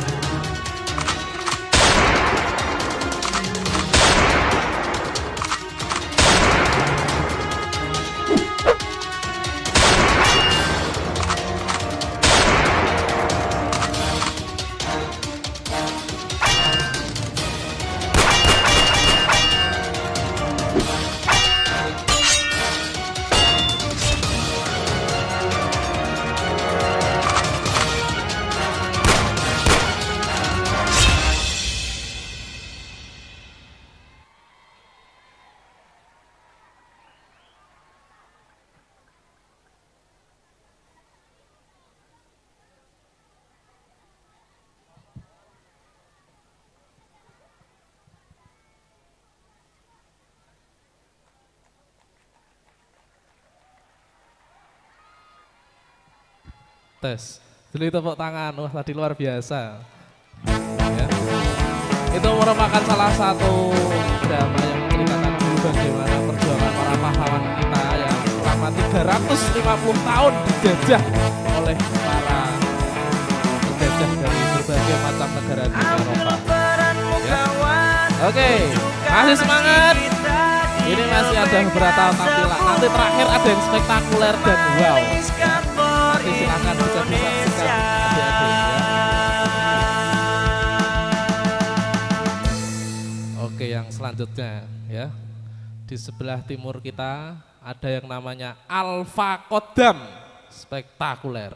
Tes, dulu tepuk tangan, wah tadi luar biasa. Ya. Itu merupakan salah satu drama yang menceritakan dulu bagaimana perjuangan para pahlawan kita yang selama 350 tahun dijajah oleh para penjajah dari berbagai macam negara di Eropa. Ya. Oke, masih semangat. Ini masih ada beberapa tampilan. Nanti terakhir ada yang spektakuler dan wow. Nanti silakan bisa disaksikan adik-adik ya. Oke, yang selanjutnya ya. Di sebelah timur kita ada yang namanya Alfa Kodam, spektakuler.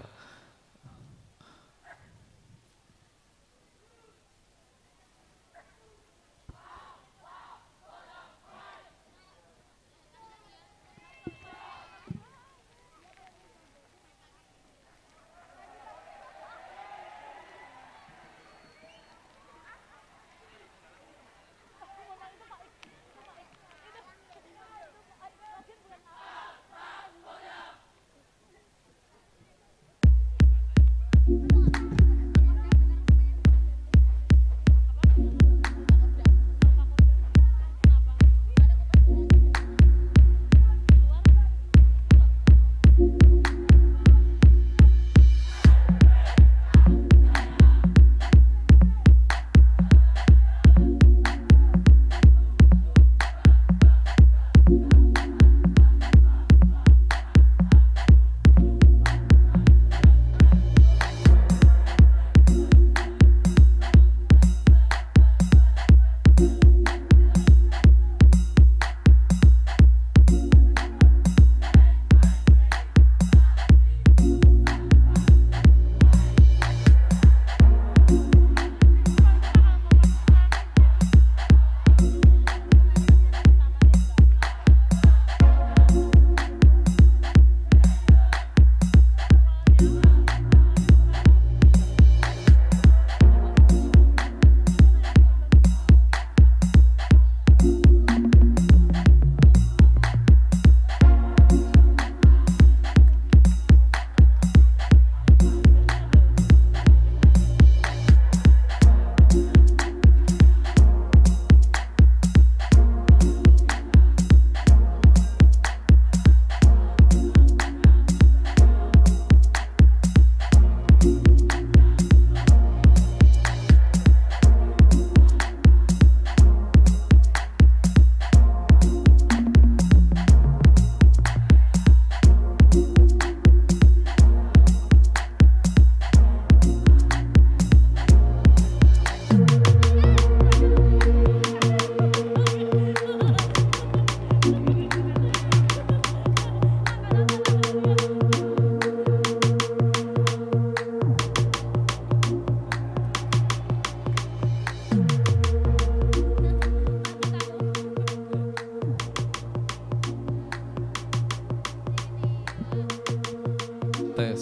Tes.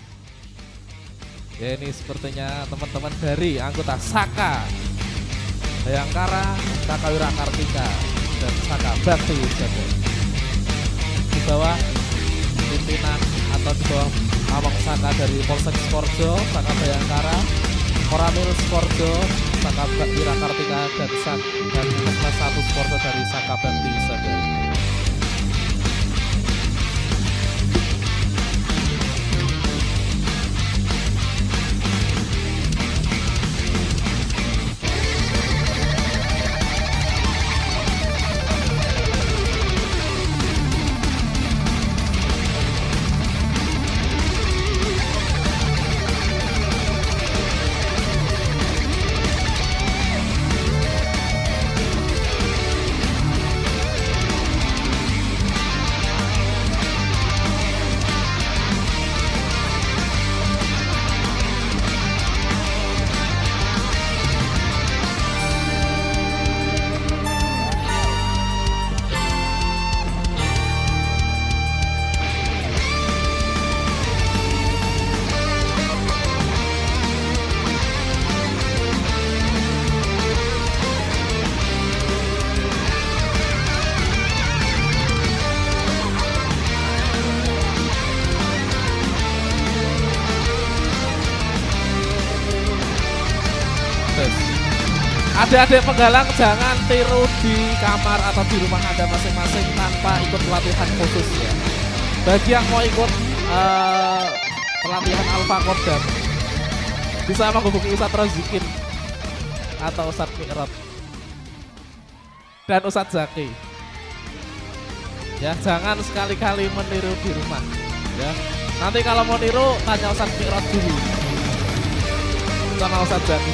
Ya ini sepertinya teman-teman dari anggota Saka Bayangkara, Saka Wirakartika, dan Saka Bakti Wisata. Di bawah pimpinan atau di bawah Pamong Saka dari Polsek Skorjo, Saka Bayangkara, Koramil Skorjo, Saka Wirakartika, dan Kelas 1 Skorjo dari Saka Bakti Wisata. Adik-adik penggalang jangan tiru di kamar atau di rumah Anda masing-masing tanpa ikut pelatihan khusus ya. Bagi yang mau ikut pelatihan Alfa Kodam bisa menghubungi Ustadz Rozikin atau Ustadz Mi'rad dan Ustadz Zaki. Ya, jangan sekali-kali meniru di rumah ya. Nanti kalau mau niru tanya Ustadz Mi'rad dulu sama Ustadz Zaki.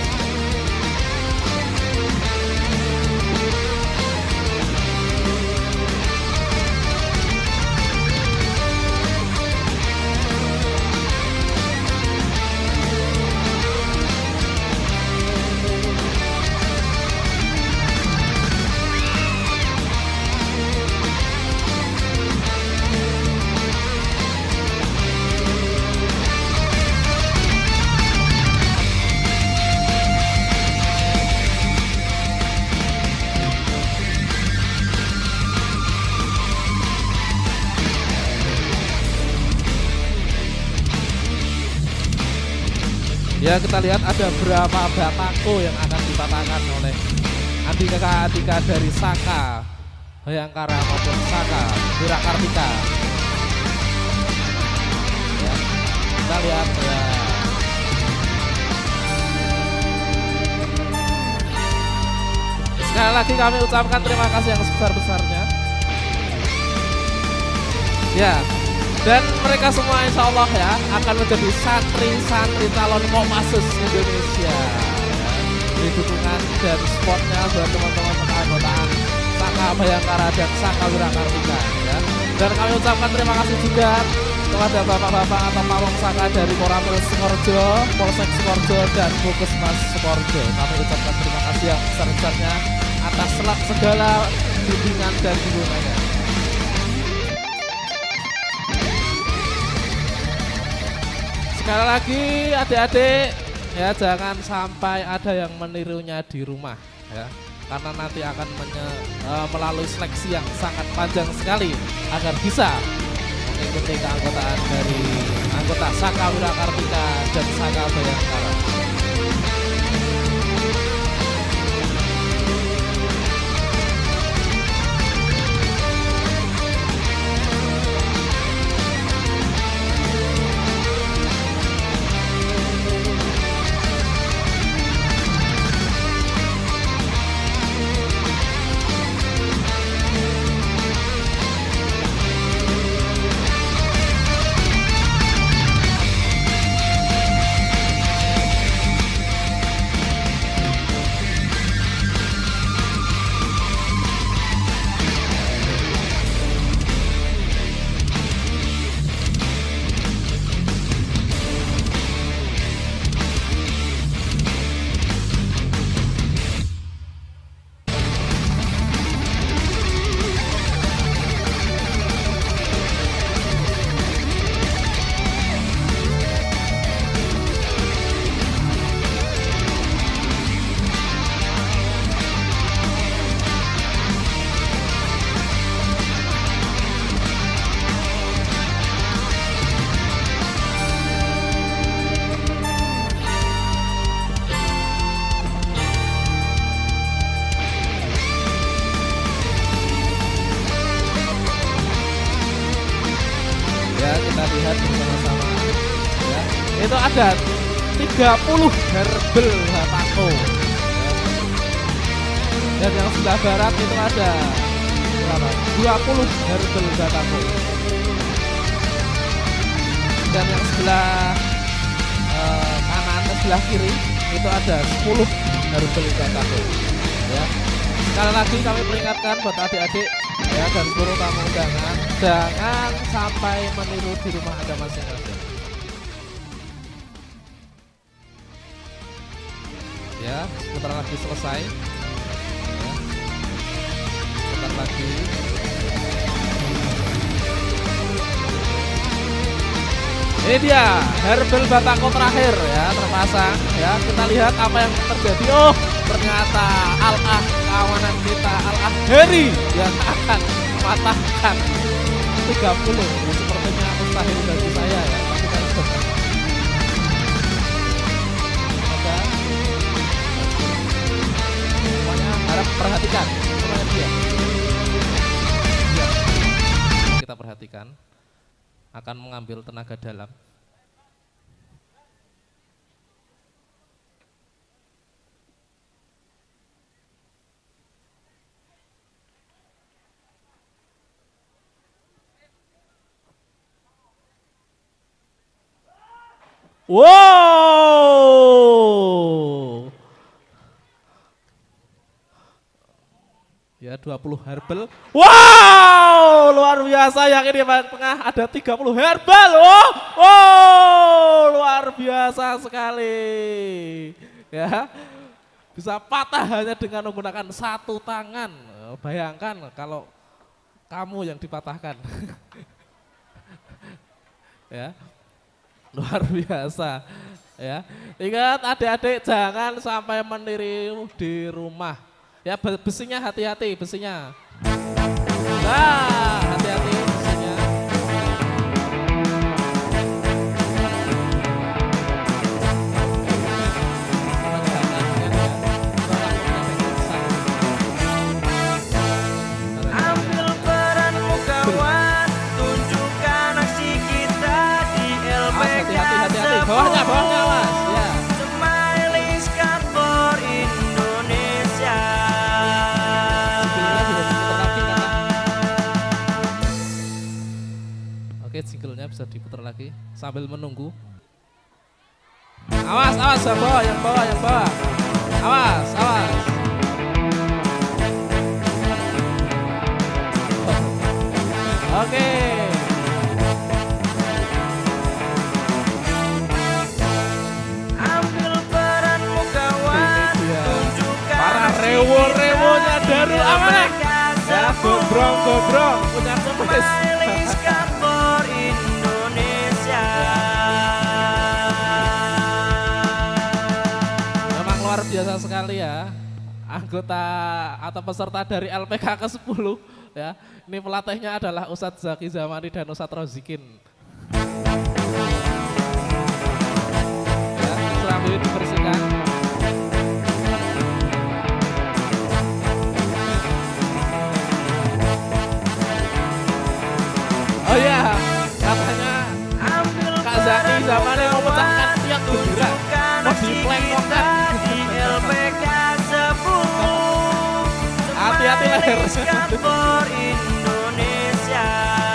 Ya, kita lihat ada berapa batako yang akan dipatahkan oleh adik-adik dari Saka Bayangkara maupun Saka Wirakartika. Ya, kita lihat ya. Sekali lagi kami ucapkan terima kasih yang sebesar-besarnya. Ya. Dan mereka semua insya Allah ya akan menjadi santri-santri calon Kopassus Indonesia. Ini dukungan dan supportnya buat teman-teman keanggotaan Saka Bayangkara dan Saka Wirakartika ya. Dan kami ucapkan terima kasih juga kepada bapak-bapak atau pamong Saka dari Koramil Skorjo, Polsek Skorjo, dan Puskesmas Skorjo. Kami ucapkan terima kasih yang besar-besarnya atas segala bimbingan dan dukungannya. Sekali lagi adik-adik ya, jangan sampai ada yang menirunya di rumah ya, karena nanti akan melalui seleksi yang sangat panjang sekali agar bisa mengikuti keanggotaan dari anggota Saka Wirakartika dan Saka Bayangkara. Itu ada 30 herbal batako. Dan yang sebelah barat itu ada berapa? 20 herbal batako. Dan yang sebelah kanan dan sebelah kiri itu ada 10 herbal batako. Ya. Sekali lagi kami peringatkan buat adik-adik ya dan seluruh tamu undangan, jangan sampai meniru di rumah Anda masing-masing. Ya, sebentar lagi selesai. Ya. Sebentar lagi. Ini dia herbal batako terakhir ya terpasang ya. Kita lihat apa yang terjadi. Oh, ternyata Al-Ah kawanan kita Al-Ah Heri yang akan mematahkan 30. Ini sepertinya mustahil bagi saya ya. Tapi kita coba. Semoga semuanya harap perhatikan. Semuanya dia. Kita perhatikan. Akan mengambil tenaga dalam. Wow. Ya 20 herbal. Wow, luar biasa. Yang ini Pak tengah ada 30 herbal. Oh, luar biasa sekali. Ya. Bisa patah hanya dengan menggunakan satu tangan. Bayangkan kalau kamu yang dipatahkan. Ya. Luar biasa. Ya. Ingat adik-adik jangan sampai meniru di rumah. Ya besinya hati-hati besinya. Nah, hati-hati besinya. Ambil peranmu kawan, tunjukkan aksi kita di LPK. Hati-hati, bawahnya awas. Ya. Smiling Squad for Indonesia. Oke, jinglenya bisa diputar lagi sambil menunggu. Awas, yang bawah. Awas. Oke. Ambil peranmu kawan, tunjukkan para rewo-rewonya Darul Amanah. Ya, gobrong punya kumis. Smiling Squad for Indonesia. Memang luar biasa sekali ya anggota atau peserta dari LPK ke-10 ya. Ini pelatihnya adalah Ustadz Zaki Zamani dan Ustadz Rozikin. Ya, selanjutnya dibersihkan. Oh ya, katanya Kak Zaki Zamani mau pecahkan tiap gembira. Mau diplengkongkan di LPK 10. Hati-hati leher. For Indonesia.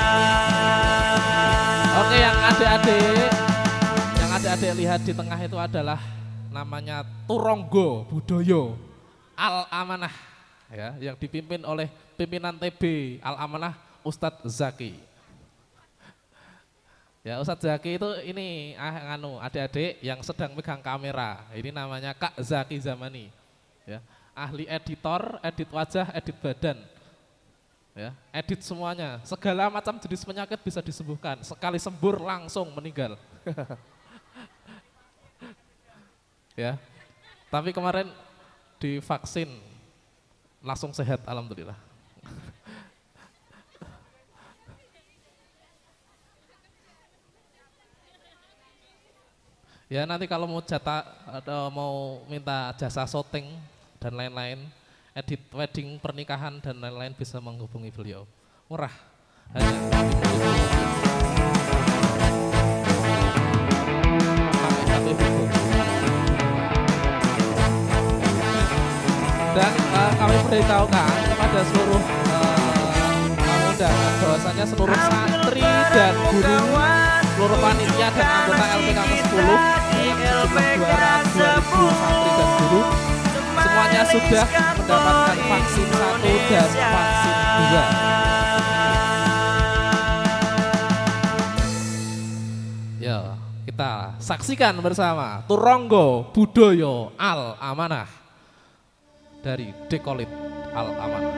Oke, yang adik-adik lihat di tengah itu adalah namanya Turonggo Budoyo Al-Amanah ya, yang dipimpin oleh pimpinan TB Al-Amanah Ustadz Zaki. Ya, Ustadz Zaki itu ini adik-adik yang sedang pegang kamera. Ini namanya Kak Zaki Zamani. Ya, ahli editor, edit wajah, edit badan. Ya, edit semuanya. Segala macam jenis penyakit bisa disembuhkan. Sekali sembur langsung meninggal. Ya. Tapi kemarin divaksin langsung sehat alhamdulillah. Ya nanti kalau mau mau minta jasa syuting dan lain-lain, edit wedding pernikahan dan lain-lain bisa menghubungi beliau. Murah. Hanya memberitahukan kepada seluruh undangan bahwasanya seluruh santri dan guru, seluruh panitia dan anggota LPK ke-10 jumlah 200 santri dan guru semuanya sudah mendapatkan vaksin 1 dan vaksin 2. Ya, kita saksikan bersama Turonggo Budoyo Al Amanah dari Dekolit Al Amanah.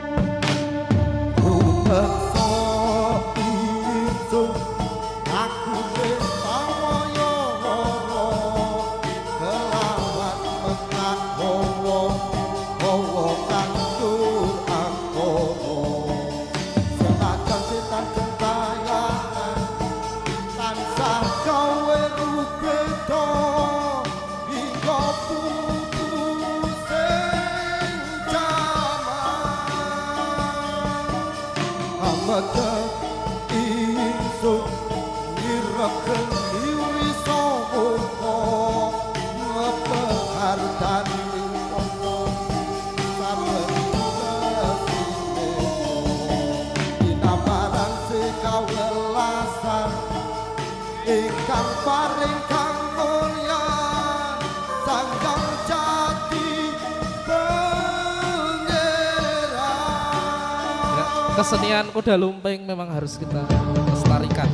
Kesenian kuda lumping memang harus kita lestarikan.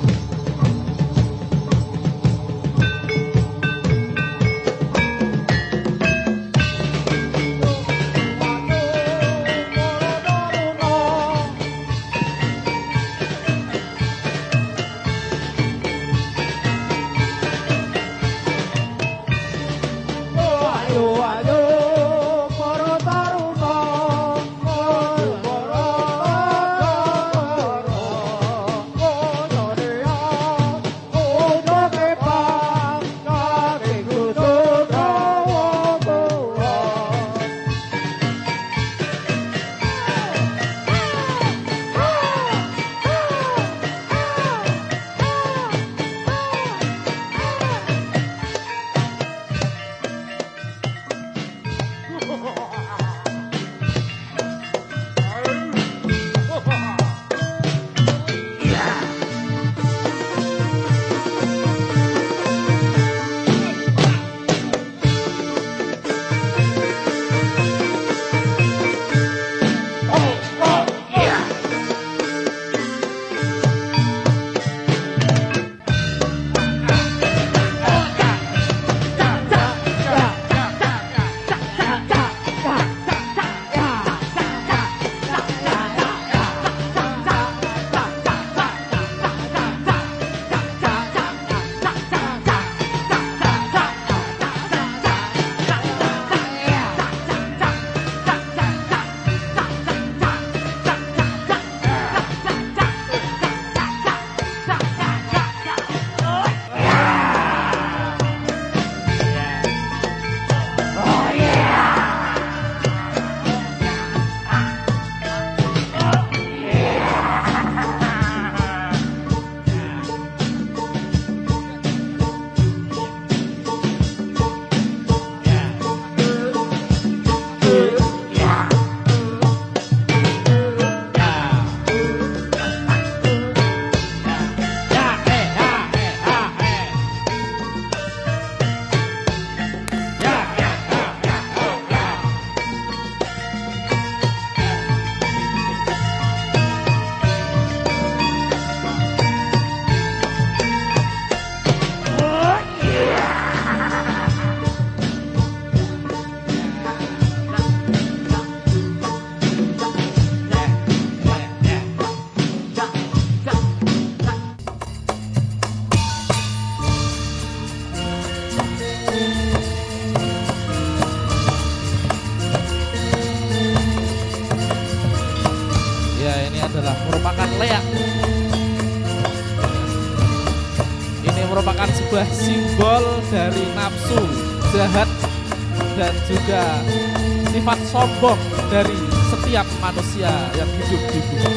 Merupakan sebuah simbol dari nafsu jahat dan juga sifat sombong dari setiap manusia yang hidup di bumi.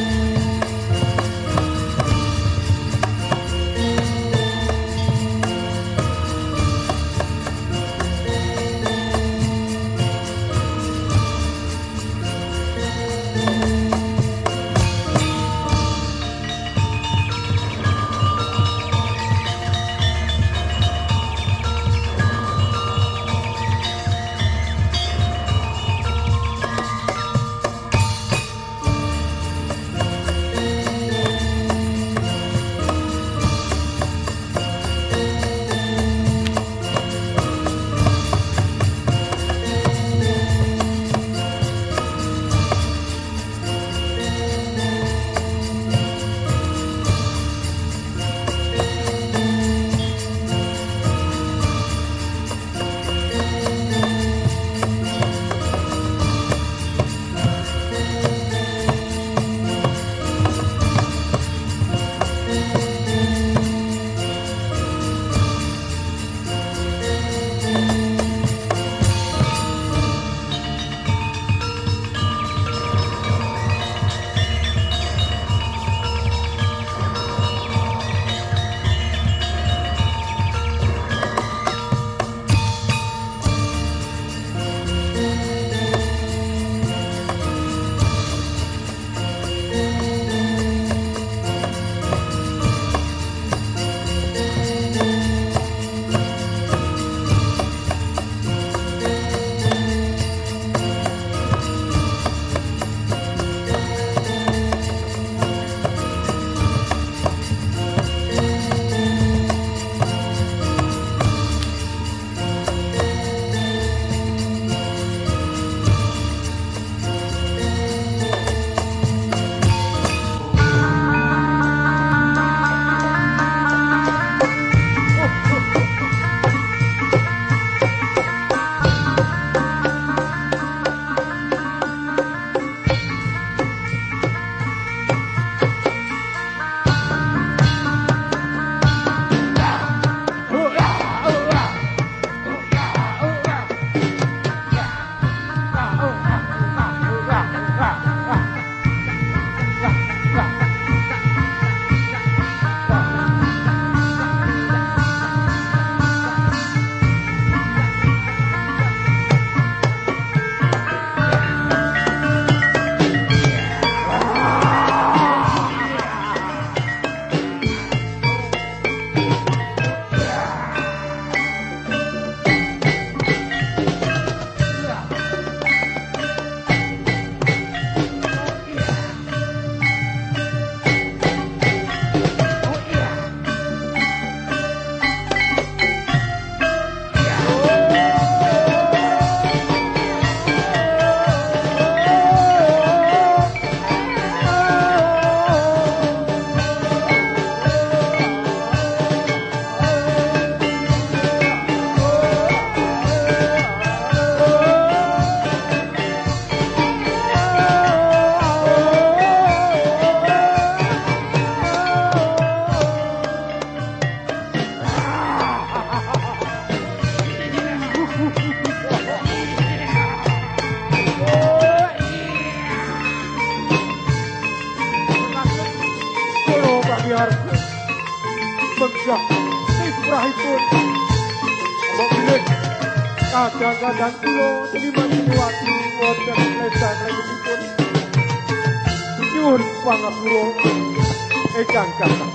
Rahipun Mbok bilik kadang-kadang kula seniman seniwati wonten lesa-lesipun nyuwun pangapura ingkang kakang.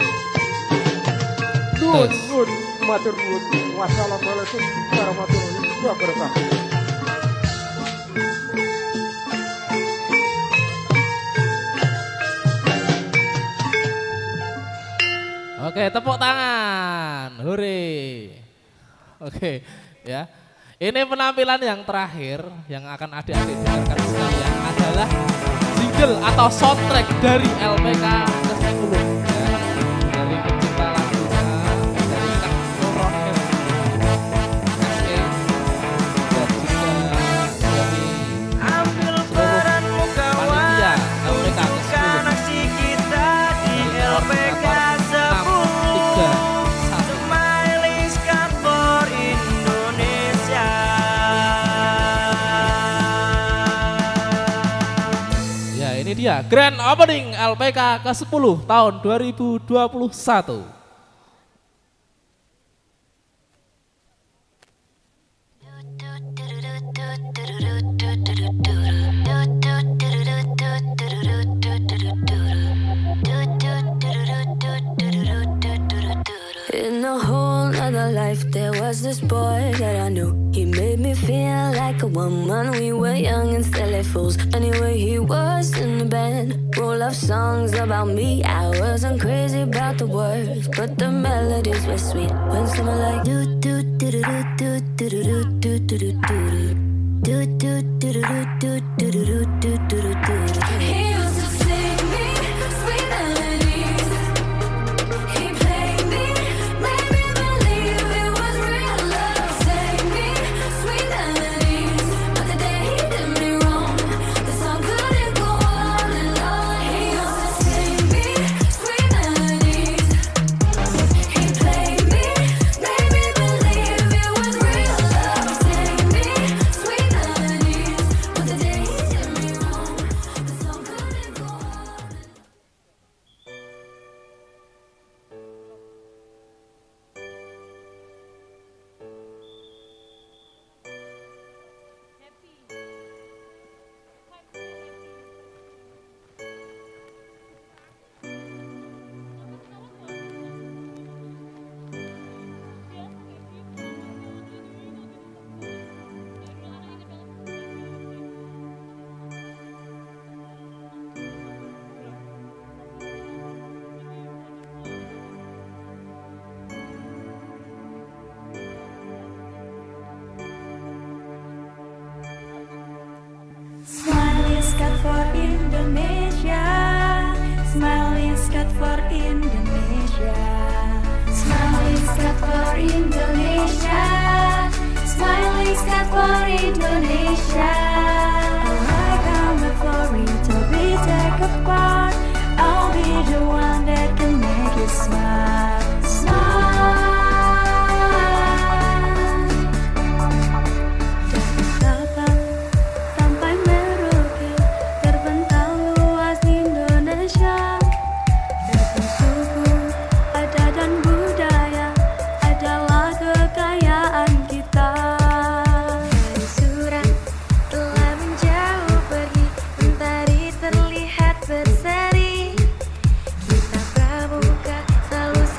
Nuwun matur nuwun. Wassalamualaikum warahmatullahi wabarakatuh. Oke, tepuk tangan. Hore. Oke, ya. Ini penampilan yang terakhir yang akan adik-adik dengarkan sekalian adalah jingle atau soundtrack dari LPK ke-10. Ya. Dari pencipta lagunya, dari Kak Nurron SE, dan juga dari Ambil peranmu kawan, tunjukkan aksi kita di LPK 10. Smiling Squad for Indonesia. Ya, ini dia Grand Opening LPK ke-10 tahun 2021. In a whole other life, there was this boy that I knew. He made me feel like a woman. We were young and silly fools. Anyway, he was in the band, full of songs about me. I wasn't crazy about the words, but the melodies were sweet. When someone like do do do do do do do do do do do do do do do do do do. He used to sing me sweet melodies. He played me, made me believe it was real love. Sang me sweet melodies, but the day he did me wrong, the song couldn't go on and on. He used to sing me sweet melodies. He played me, made me believe it was real love. Sang me sweet melodies, but the day he did me wrong, the song couldn't go on. Smiling Squad for Indonesia. Smiling Squad for Indonesia. Smiling Squad for Indonesia. Smiling Squad for Indonesia. I can't wait for it to be take apart. I'll be the one that can make you smile. Smile. Sampai Merauke terbentang luas di Indonesia. Setiap suku, adat dan budaya adalah kekayaan kita. Dari surat telah menjauh pergi, mentari terlihat berseri. Kita pramuka selalu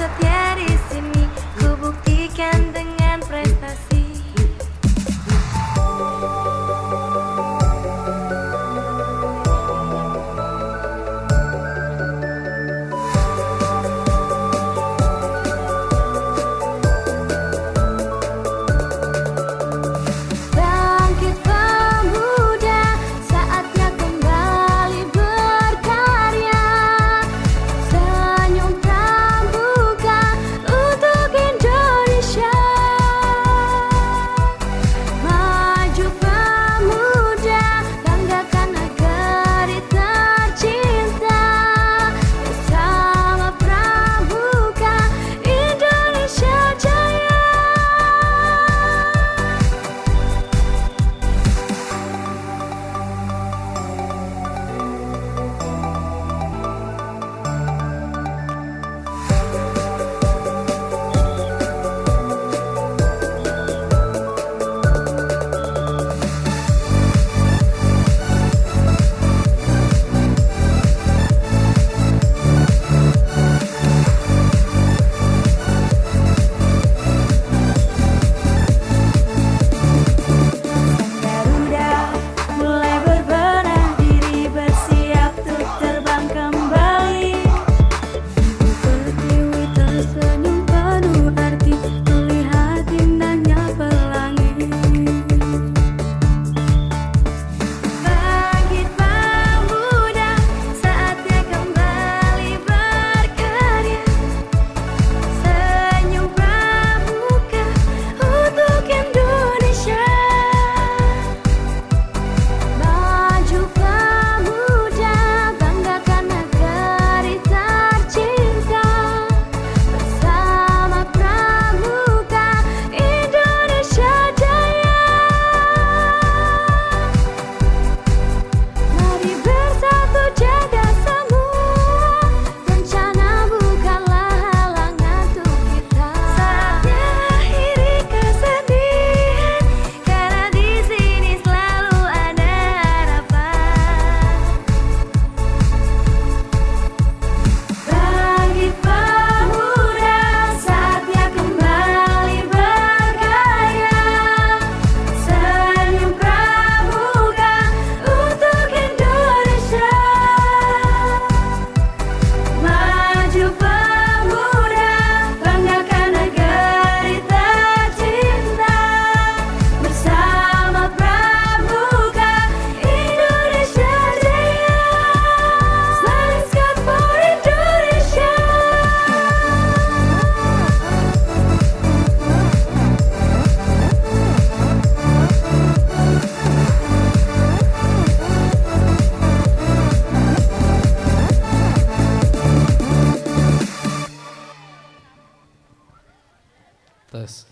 Terus.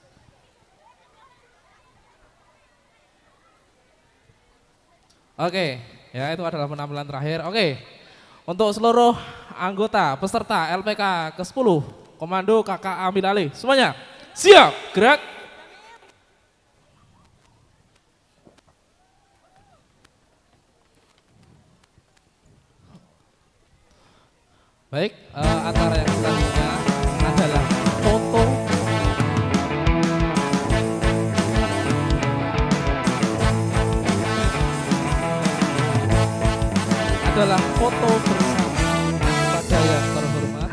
Oke, ya itu adalah penampilan terakhir. Oke, untuk seluruh anggota peserta LPK ke-10, Komando Kakak Amin Ali, semuanya siap, gerak. Baik, acara yang selanjutnya adalah foto. Adalah foto bersama pada yang terhormat.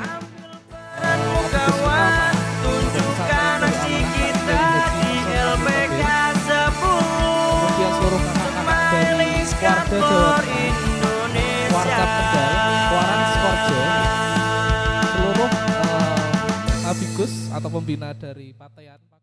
Kawan, tunjukkan aksi kita di LPK 10. Kemudian seluruh anak-anak dari Skorja Jawa Tengah, Warkap Kendal, Waran Skorja, seluruh abigus atau pembina dari Patean.